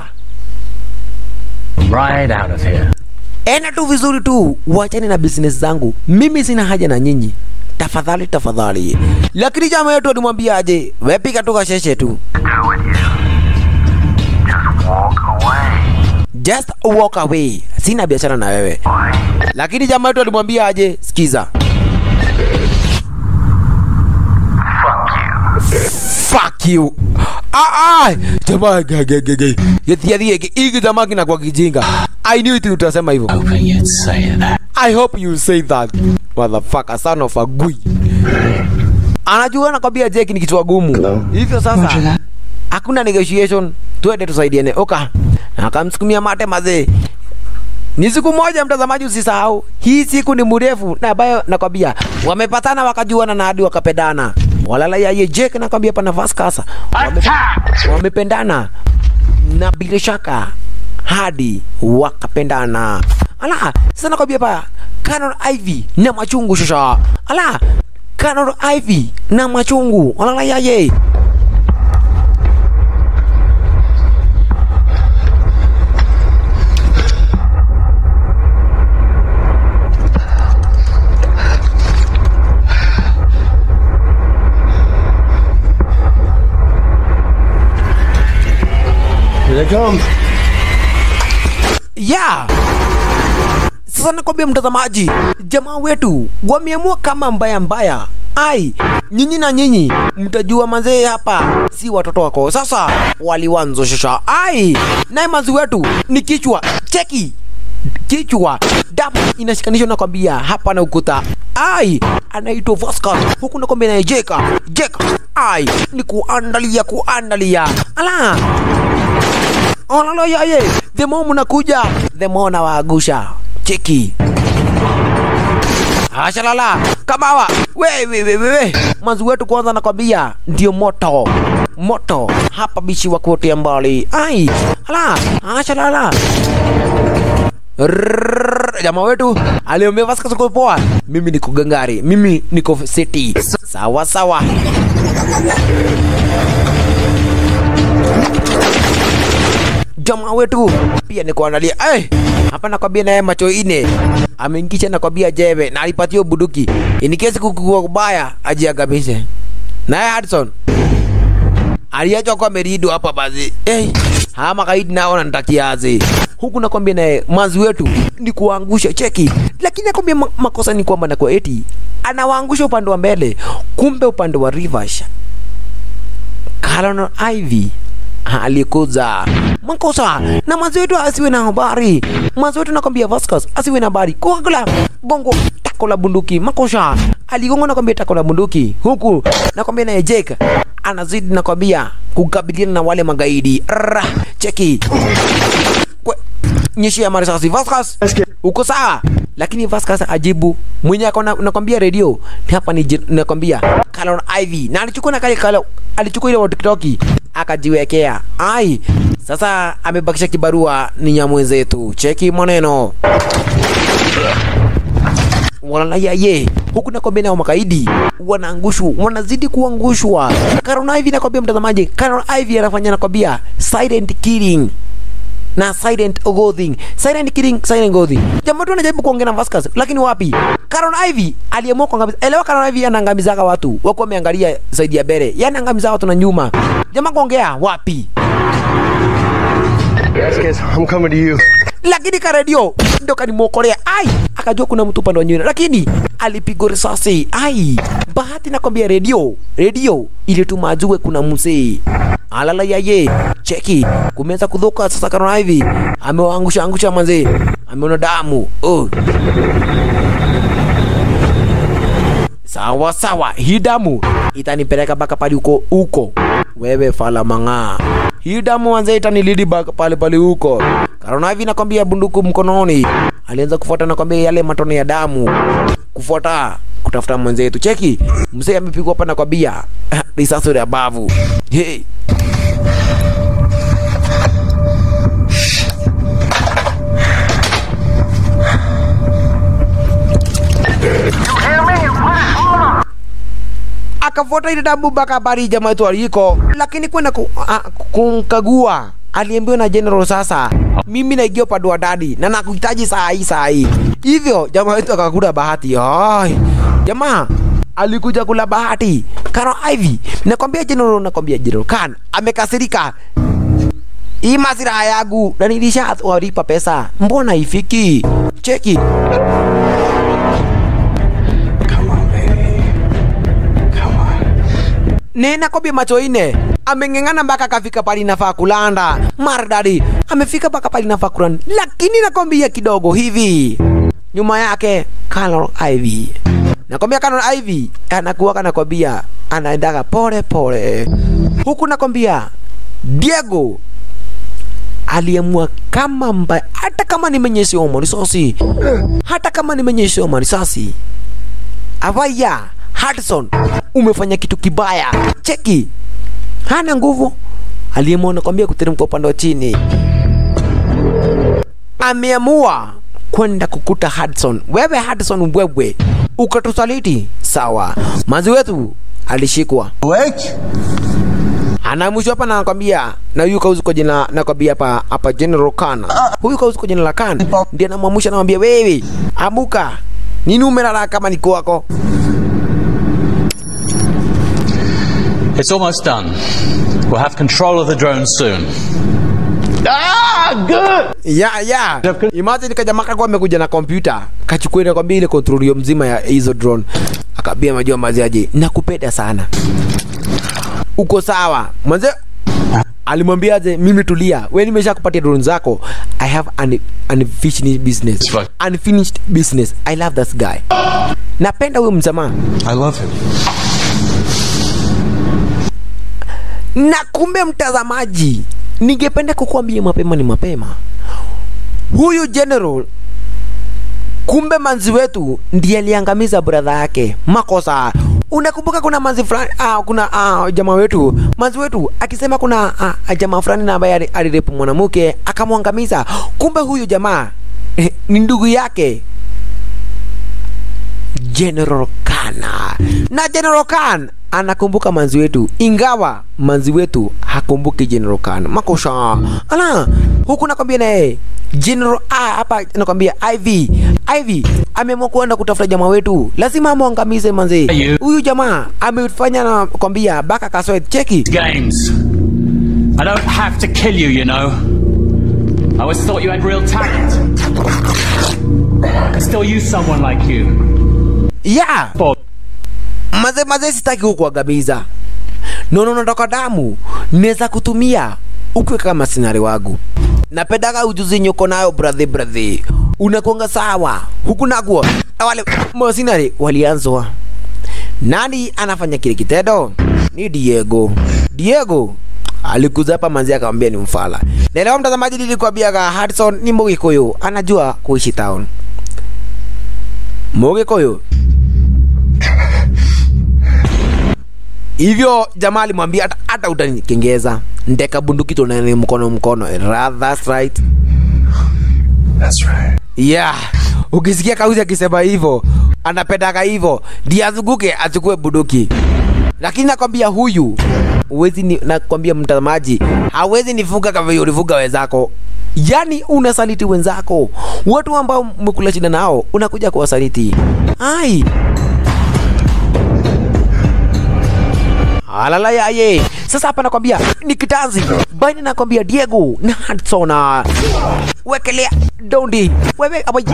Right out of here. Ena tu vizuri tu. Wachane na business zangu. Mimi sina haja na nyinyi. Tafadhali. Lakini jamaa yetu alimwambia aje, wewe pika tu kasheshe tu. Just walk away. Sina biashara na wewe. Lakini jamaa yetu alimwambia aje, sikiza. Fuck you. Jamaa gege. Hiki jamaa kinakuwa kijinga. I knew it utasema hivyo. I hope you say that. Motherfucker, son of a gui. Anajua nakwambia Jake ni kichwa gumu. Hivyo sasa hakuna negotiation, tuende tusaidiane. Oka. Akamsukumia mate mazee. Ni siku moja mtazamaji, usisahau. Hii siku ni mrefu na ambayo nakwambia wamepatana wakajuana na hadi wakapendana. Walala ya Jake nakwambia pana Vasquez. Wamependana na bila shaka hadi wakapendana. Ala, sasa nakwambia pa Canon Ivy na machungu shosha. Ala, Canon Ivy na machungu. Walala ya Here they come. Yeah. Sasa nakwambia mtazamaji, jamaa wetu wameamua kama mbaya. Nyinyi na nyinyi mtajua mazee hapa si watoto wako. Sasa waliwanzo shosha. Naye mazi wetu ni kichwa. Cheki. Kichwa. Damu inashikanishwa nakwambia hapa na ukuta. Anaitwa Vasquez. Huku nakwambia na Jake. Ni kuandalia. Ala. Olalo yaye. The more mnakuja, the more nawaagusha. Cheki. Ashalala. Kamawa. We. Mazi wetu kwanza nakwambia ndio moto. Hapa bishi wa kote mbali. Ala. Ashalala. Jamaa wetu aliomba Vasquez kwa poa. Mimi niko gangari. Mimi niko city. Sawa. Jamaa wetu pia ni kuandalia. Hapa nakwambia naye macho ine ameingisha nakwambia jebe na alipatia buduki. In case kukua kubaya ajiangamize. Naye Hudson aliacha kwa merido hapa bazi. Hama kaidi naona nitakiaze. Huku nakwambia naye mazi wetu ni kuangusha. Cheki. Lakini nakwambia makosa ni kwamba na kwa eti anawaangusha upande wa mbele. Kumbe upande wa reverse Colonel Ivy alikuza makosa na mwanzo wetu asiwe na habari. Mwanzo wetu nakwambia Vasquez asiwe na habari. Kwa bongo tako la bunduki makosa. Aligonga nakwambia tako la bunduki. Huku nakwambia na Jake anazidi nakwambia kukabiliana na wale magaidi. Cheki. Nyeshi ya marisasi Vasquez. Uko sawa? Lakini Vasquez ajibu mwenye akona nakwambia radio hapa ni nakwambia Colonel Ivy na alichukua na kale alichukua ile TikTok akajiwekea. Ai, sasa amebakisha kibarua ni nyamwenzetu. Cheki maneno. Wala ye huku nakwambia na makaidi wanaangushwa, wanazidi kuangushwa. Colonel Ivy nakwambia mtazamaji, Colonel Ivy anafanya nakwambia silent killing na silent gothing. Silent killing, silent gothing. Jamaa tu anajaribu kuongea na Vasquez lakini wapi? Colonel Ivy aliamua kuangamiza. Elewa Colonel Ivy anaangamiza watu. Wako wameangalia zaidi ya bere. Yaani anaangamiza watu na nyuma. Jamaa kuongea wapi? Vasquez, I'm coming to you. Lakini ka radio ndo kanimokolea. Ai, akajua kuna mtu upande wa nyuma. Lakini alipigwa risasi. Ai, bahati nakwambia radio ilituma ajue kuna mzee. Alala yaye. Cheki, kumeanza kudhoka sasa. Colonel Ivy amewaangusha manze. Ameona damu. Sawa, hii damu itanipeleka baka pale huko. Wewe fala manga. Hii damu manze itanilidi baka pale huko. Colonel Ivy nakwambia bunduku mkononi. Alianza kufuata nakwambia yale matone ya damu. Kufuata kutafuta mwenzetu. Cheki, mzee amepigwa hapa nakwambia risasi ya bavu. Hey. Akafuata ile damu baka habari jamaa wetu aliko, lakini kwenda kumkagua aliambiwa na general, sasa mimi naingia upande wa dadi na nakuhitaji saa hii. Hivyo jamaa wetu akakuta bahati. Ai, jamaa alikuja kula bahati. Colonel Ivy nakwambia general Khan amekasirika. Hii mazira yangu na nilishawalipa pesa, mbona ifiki? Cheki. Nena kobi macho ine amengengana mpaka kafika pali nafaa kulanda. Maridadi amefika mpaka pali nafaa kulanda, lakini nakwambia kidogo hivi nyuma yake Colonel Ivy. Nakwambia Colonel Ivy anakuwa nakwambia anaendaga pole. Huku nakwambia Diego aliamua kama mbaya, hata kama nimenyeshewa marisasi, Avaya Hudson umefanya kitu kibaya. Cheki, hana nguvu. Aliamua nakwambia kuteremka upande wa chini. Ameamua kwenda kukuta Hudson. Wewe Hudson wewe ukatusaliti, sawa. Manzi wetu alishikwa. Anamushwa hapa nakwambia, na huyu kauzi kwa jina nakwambia hapa General Khan. Huyu kauzi kwa jina la Khan ndiye anamwamusha, anamwambia wewe amuka. Nini umelala kama niko wako? It's almost done. We'll have control of the drone soon. Good. Yeah. Imagine kajamaa kwa amekuja na kompyuta, kachukua na kwambia ile control mzima ya hizo drone. Akabia majua maziaje, nakupenda sana. Uko sawa? Mwanzo alimwambiaje, mimi tulia. Wewe nimeshakupatia drone zako. I have unfinished business. I love this guy. Napenda huyo mjamaa. I love him. Na kumbe mtazamaji, ningependa kukuambia mapema. Huyu general kumbe manzi wetu ndiye aliangamiza brother yake. Makosa. Unakumbuka kuna manzi fulani kuna jamaa wetu, manzi wetu akisema kuna jamaa fulani na ambaye alirepu mwanamke akamwangamiza. Kumbe huyu jamaa ni ndugu yake General Khan. Na General Khan anakumbuka manzi wetu, ingawa manzi wetu hakumbuki General Khan. Makosha. Ala, huku nakwambia naye General hapa nakwambia Ivy ameamua kwenda kutafuta jamaa wetu. Lazima amwangamize manzi. Huyu jamaa amefanya na kwambia baka kaswet. Cheki. Games. I don't have to kill you, you know. I always thought you had real talent. I could still use someone like you. Yeah. Maze sitaki kukuangamiza. Nono natoka damu. Naweza kutumia ukwe kama sinari wangu. Napendaga ujuzi nyoko nayo brother. Unakuanga sawa. Huku naguo. Wale masinari walianzwa. Nani anafanya kile kitendo? Ni Diego alikuza hapa manzi akamwambia ni mfala. Na leo mtazamaji nilikwambia Hudson ni Mugikuyu, anajua kuishi town. Mugikuyu. Hivyo jamaa alimwambia hata utanikengeza. Ndeka bunduki tunani mkono. That's right. Yeah. Ukisikia Kauzi akisema hivyo, anapendaga hivyo, ndiye azunguke achukue bunduki. Lakini nakwambia huyu, nakwambia mtazamaji, hawezi nifuga kama vile ulifuga wenzako. Yani unasaliti wenzako. Watu ambao mmekula shida nao, unakuja kuwasaliti. Ai. Alala yaye. Sasa hapa nakwambia ni kitanzi. Baina nakwambia Diego na Hudson wekelea dondi. Wewe abaji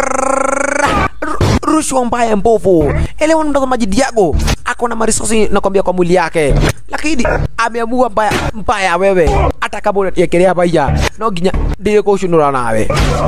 rushwa mbaya mbovu. Elewa mtazamaji, Diego ako na marisosi nakwambia kwa mwili yake. Lakini ameamua mbaya wewe. Hata kama unayekelea baya, no ginya Diego ushunura nawe.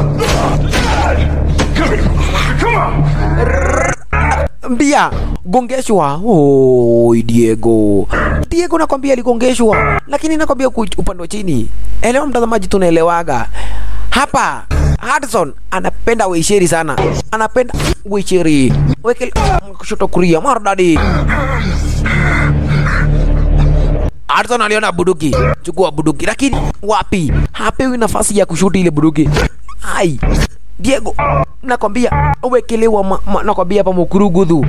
Mbia gongeshwa. Diego nakwambia aligongeshwa, lakini nakwambia upande wa chini. Elewa mtazamaji, tunaelewaga hapa. Hudson anapenda wisheri sana, anapenda wisheri. Weke kushoto kuria mardadi. Hudson aliona buduki, chukua buduki, lakini wapi? Hapewi nafasi ya kushuti ile buduki. Ai, Diego nakwambia wekelewa nakwambia hapa mkurugudhu.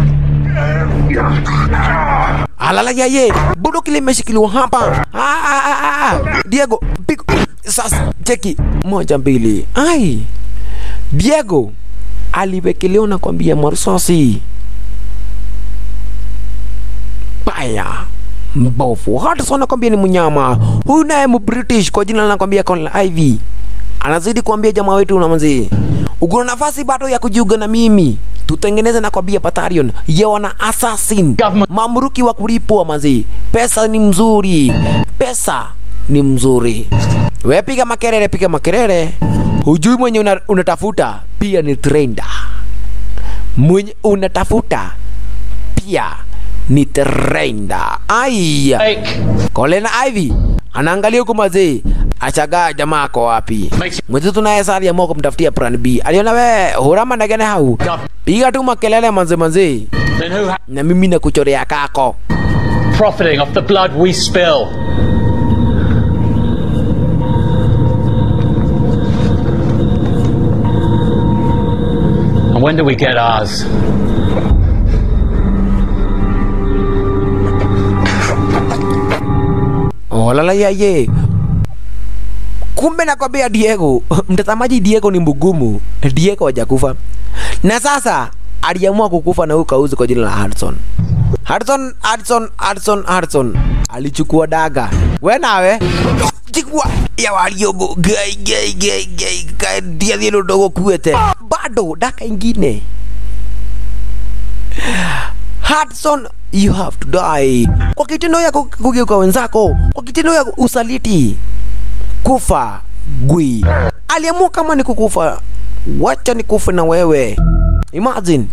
Alala yaye, buduki limeshikiliwa hapa. Diego pigo. Sasa cheki 1 2. Ai, Diego aliwekelewa nakwambia marisasi baya mbovu. Hudson nakwambia ni mnyama. Huyu naye British kwa jina nakwambia Colin Ivy anazidi kuambia jamaa wetu na manzi, uko nafasi bado ya kujiunga na mimi, tutengeneze nakwambia battalion ya wana assassin, mamruki wa kulipwa manzi. Pesa ni mzuri. Wewe piga makelele. Hujui mwenye unatafuta pia ni trainer. Mwenye unatafuta pia ni trainer. Ai. Colin Ivy anaangalia huko mazee, achaga jamaa kwa wapi. Mwetu tunaye sali ya moko mtafutia plan B. Aliona we hurama ndagene hau. Piga tu makelele manze. Na mimi nakuchorea kako. Profiting off the blood we spill. And when do we get ours? Olala yaye. Kumbe nakwambia Diego, mtazamaji, Diego ni mgumu. Diego hajakufa. Na sasa aliamua kukufa na huyu Kauzi kwa jina la Hudson. Hudson alichukua daga. Wewe nawe chukua ya waliogo gai dia hilo dogo kuete. Bado daga ingine. Hudson, you have to die. Kwa kitendo ya kugeuka wenzako, kwa kitendo ya usaliti, kufa gui. Aliamua kama ni kukufa, wacha nikufe na wewe. Imagine.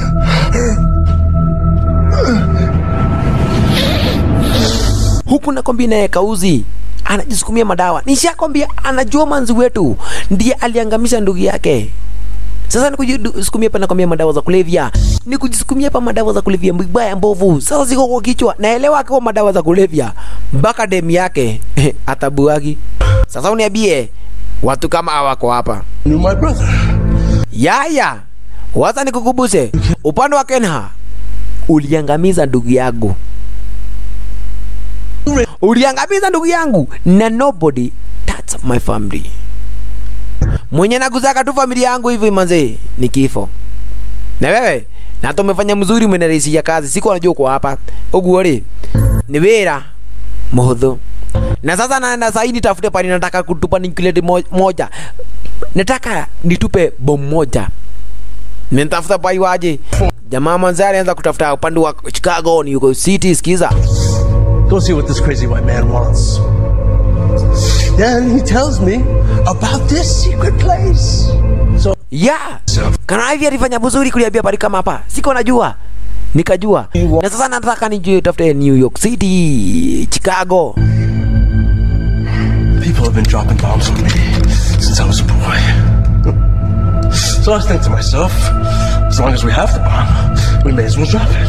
Huku nakwambia naye Kauzi anajisukumia madawa. Nishakwambia anajua manzi wetu ndiye aliangamisha ndugu yake. Sasa ni kujisukumia pa nakwambia madawa za kulevya. Ni kujisukumia pa madawa za kulevya mbaya mbovu. Sasa ziko kwa kichwa. Naelewa akiwa madawa za kulevya mpaka demu yake atabuagi. Sasa uniambie watu kama hawako hapa. You're my brother. Yaya. Wacha nikukubuse. Upande wa Kenha uliangamiza ndugu yangu. Uliangamiza ndugu yangu na nobody touch my family. Mwenye naguzaka tu familia yangu hivi manze ni kifo. Na wewe na tumefanya mzuri mwenelezi ya kazi. Siku anajua kwa hapa. Oguori ni wera muhudhu. Na sasa na sasa nitafute pale, nataka kutupa nuclear moja. Nataka nitupe bomu moja. Nitafuta pai waje. Jamaa manzari anaanza kutafuta upande wa Chicago, New York City, sikiza. Go see what this crazy white man wants. Then he tells me about this secret place. So yeah. Kana hivi alifanya vizuri kuliambia pale kama hapa. Siko najua. Nikajua. Na sasa nataka nije tafute New York City, Chicago. People have been dropping bombs on me since I was a boy. So I was thinking to myself, as long as we have the bomb, we may as well drop it.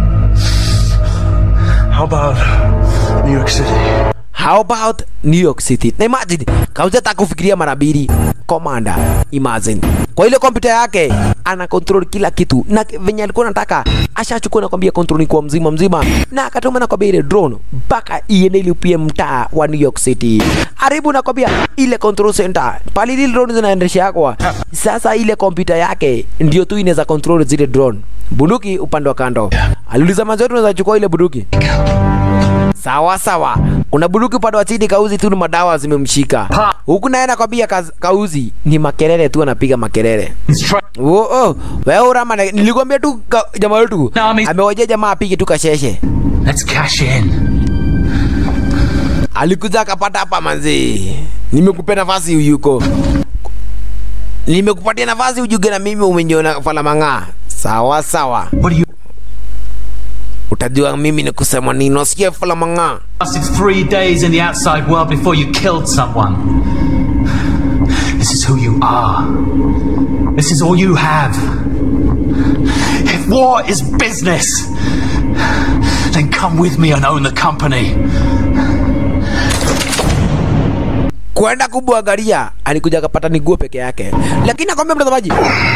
How about New York City? How about New York City? Na imagine, kauza takufikiria mara mbili. Commander, imagine. Kwa ile kompyuta yake, ana control kila kitu. Na venye alikuwa anataka, ashachukua na kwambia control ni kwa mzima. Na akatuma na kwambia ile drone, mpaka iende ile PM mtaa wa New York City. Aribu na kwambia ile control center. Pali ile drone zinaendesha yako. Sasa ile kompyuta yake, ndio tu inaweza control zile drone. Bunduki upande wa kando. Aliuliza manzo tunaweza chukua ile bunduki. Sawa. Kuna bunduki upande wa chini, kauzi tu ni madawa zimemshika. Huku naye nakwambia kauzi ni makelele tu, anapiga makelele. Wewe urama, nilikwambia tu jamaa wetu. Amewaje jamaa apige tu kasheshe. Let's cash in. Alikuja akapata hapa manzi. Nimekupa nafasi yuko. Nimekupatia nafasi ujuge na mimi umeniona fala manga. Sawa. What do you utajua mimi ni kusema nini? Nasikia fala manga. lasted 3 days in the outside world before you killed someone. This is who you are. This is all you have. If war is business, then come with me and own the company. Kwenda kubwagaria, alikuja akapata niguo peke yake. Lakini akamwambia mtazamaji,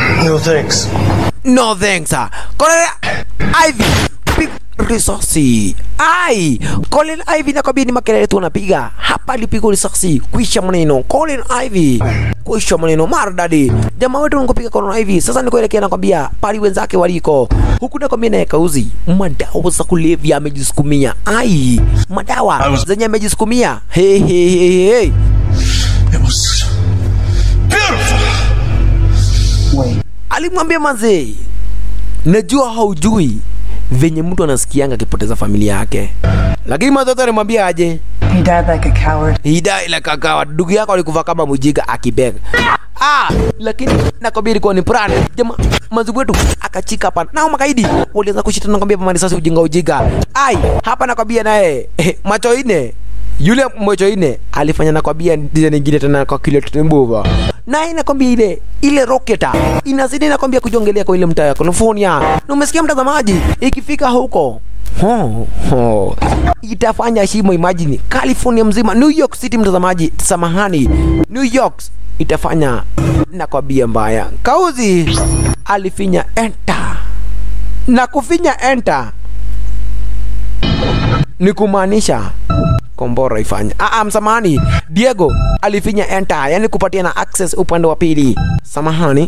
no thanks. Colonel Ivy risasi. Colonel Ivy nakwambia ni makelele tu anapiga. Hapa alipiga risasi. Kuisha maneno. Colonel Ivy. Kuisha maneno maridadi. Jamaa wetu ngopiga Colonel Ivy. Sasa nikoelekea nakwambia pali wenzake waliko. Huku nakwambia naye kauzi. Madawa za kulevya amejisukumia. Madawa zenye amejisukumia. Hey. It was beautiful. Alimwambia manze, najua haujui venye mtu anasikianga akipoteza familia yake. Lakini mtoto alimwambia aje? He died like a coward. He died like a coward. Ndugu yako alikufa kama mjinga akibega. Lakini nakwambia ilikuwa ni plan. Jamaa mazubu wetu akachika hapa. Nao makaidi walianza kushitana nakwambia pamani sasa ujinga. Hapa nakwambia naye macho ine. Yule macho ine alifanya nakwambia design nyingine tena kwa kile tutembuva. Na inakwambia ile rocketa inazidi nakwambia kujongelea kwa ile mtaa ya California. Na umesikia mtazamaji, ikifika huko itafanya shimo. Imagine California mzima, New York City mtazamaji, samahani, New York itafanya nakwambia mbaya. Kauzi alifinya enter. Na kufinya enter ni kumaanisha kombora ifanya. Msamahani, Diego alifinya enter, yani kupatia na access upande wa pili. Samahani.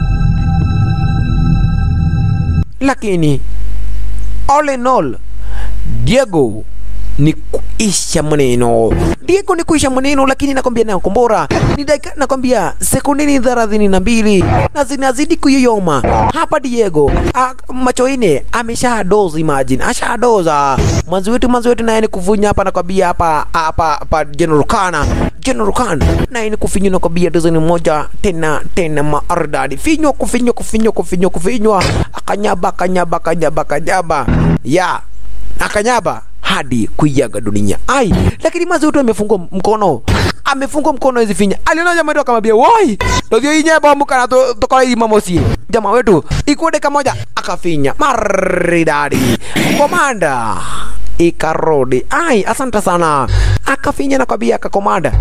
Lakini all in all, Diego ni kuisha maneno. Lakini nakwambia na kombora ni dakika nakwambia sekunde 32 na zinazidi kuyoyoma. Hapa Diego macho ine ameshadoza. Imagine ashadoza. Mwanzo wetu naye ni kuvunya hapa nakwambia hapa General Khan na ni kufinywa nakwambia dozen moja tena maardadi. Kufinywa akanyaba ya akanyaba hadi kuiaga dunia. Lakini mazutu amefungwa mkono hizi finya. Aliona jamaa wetu akamwambia, "Woi, ndio yenyewe bomba na toka hii mamosi." Jamaa wetu iko dakika moja akafinya maridadi. Komanda ikarudi. Asante sana. Akafinya na kwambia akakomanda.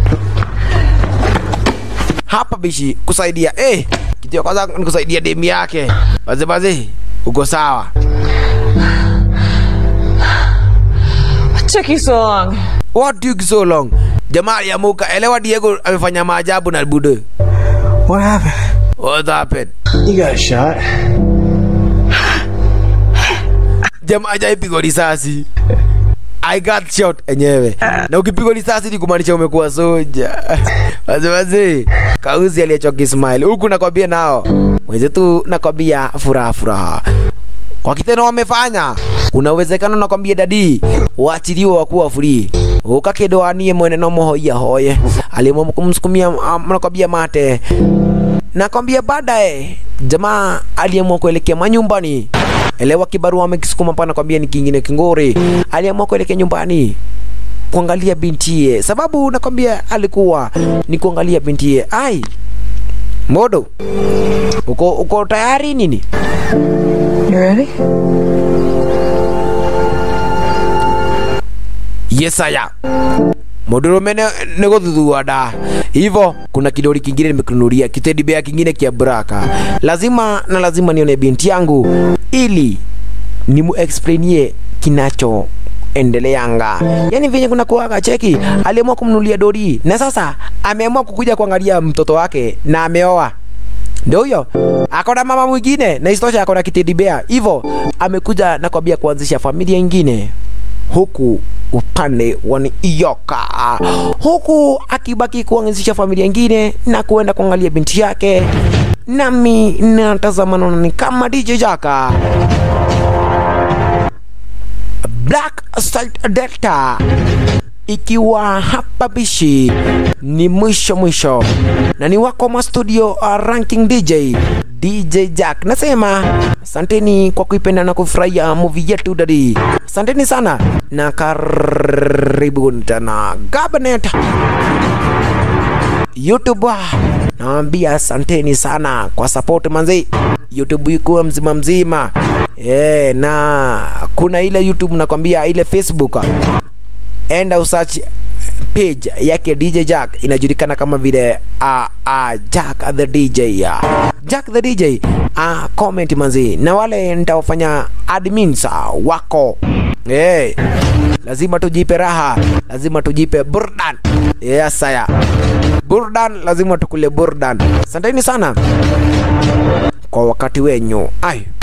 Hapa bishi kusaidia. Kitu kwanza nikusaidia demu yake. Baze uko sawa. Took you so long. What took so long? Jamaa ya muka elewa Diego amefanya maajabu na bude. What happened? You got shot. Jamaa hajaipigwa risasi. I got shot enyewe. Na ukipigwa risasi ni kumaanisha umekuwa soja. Wazi. Kauzi aliachoka smile. Huku nakwambia nao wenzetu nakwambia furaha kwa kitendo wamefanya. Kuna uwezekano nakwambia dadi waachiliwe wakuwa free. Ukakedoanie mwene no mohoia hoye aliamua kumsukumia nakwambia mate. Nakwambia baadaye jamaa aliamua kuelekea manyumbani. Elewa kibarua amekisukuma pana kwambia ni kingine kingori. Aliamua kuelekea nyumbani kuangalia bintiye, sababu nakwambia alikuwa ni kuangalia bintiye. Ai Modo, uko tayari nini? You ready? Yes aya. Modoro mene negothuthuwa da. Hivyo kuna kidori kingine nimekununulia, kitedi bea kingine kia braka. Lazima nione binti yangu ili nimu explainie kinacho endeleanga. Yani venye kuna kuwaga cheki, aliamua kumnunulia dori na sasa ameamua kukuja kuangalia mtoto wake na ameoa. Ndio huyo. Akona mama mwingine na istosha akona kitedi bea. Hivyo amekuja na kwambia kuanzisha familia nyingine huku upande wa Iyoka, huku akibaki kuanzisha familia nyingine na kuenda kuangalia binti yake. Nami natazama ni kama DJ Jaka Black Side Delta ikiwa hapa bishi ni mwisho na ni wako ma studio ranking DJ Jack. Nasema asanteni kwa kuipenda na kufurahia movie yetu dadi. Asanteni sana na karibuni tena Gabanet YouTube. Naambia asanteni sana kwa support manzi. YouTube iko mzima. Na kuna ile YouTube nakwambia ile Facebook. Enda usearch page yake DJ Jack, inajulikana kama vile Jack the DJ. Jack the DJ. Comment manzi, na wale nitawafanya admins wako. Lazima tujipe raha, lazima tujipe burdan. Yes saya. Burdan, lazima tukule burdan. Asanteni sana kwa wakati wenyu. Ai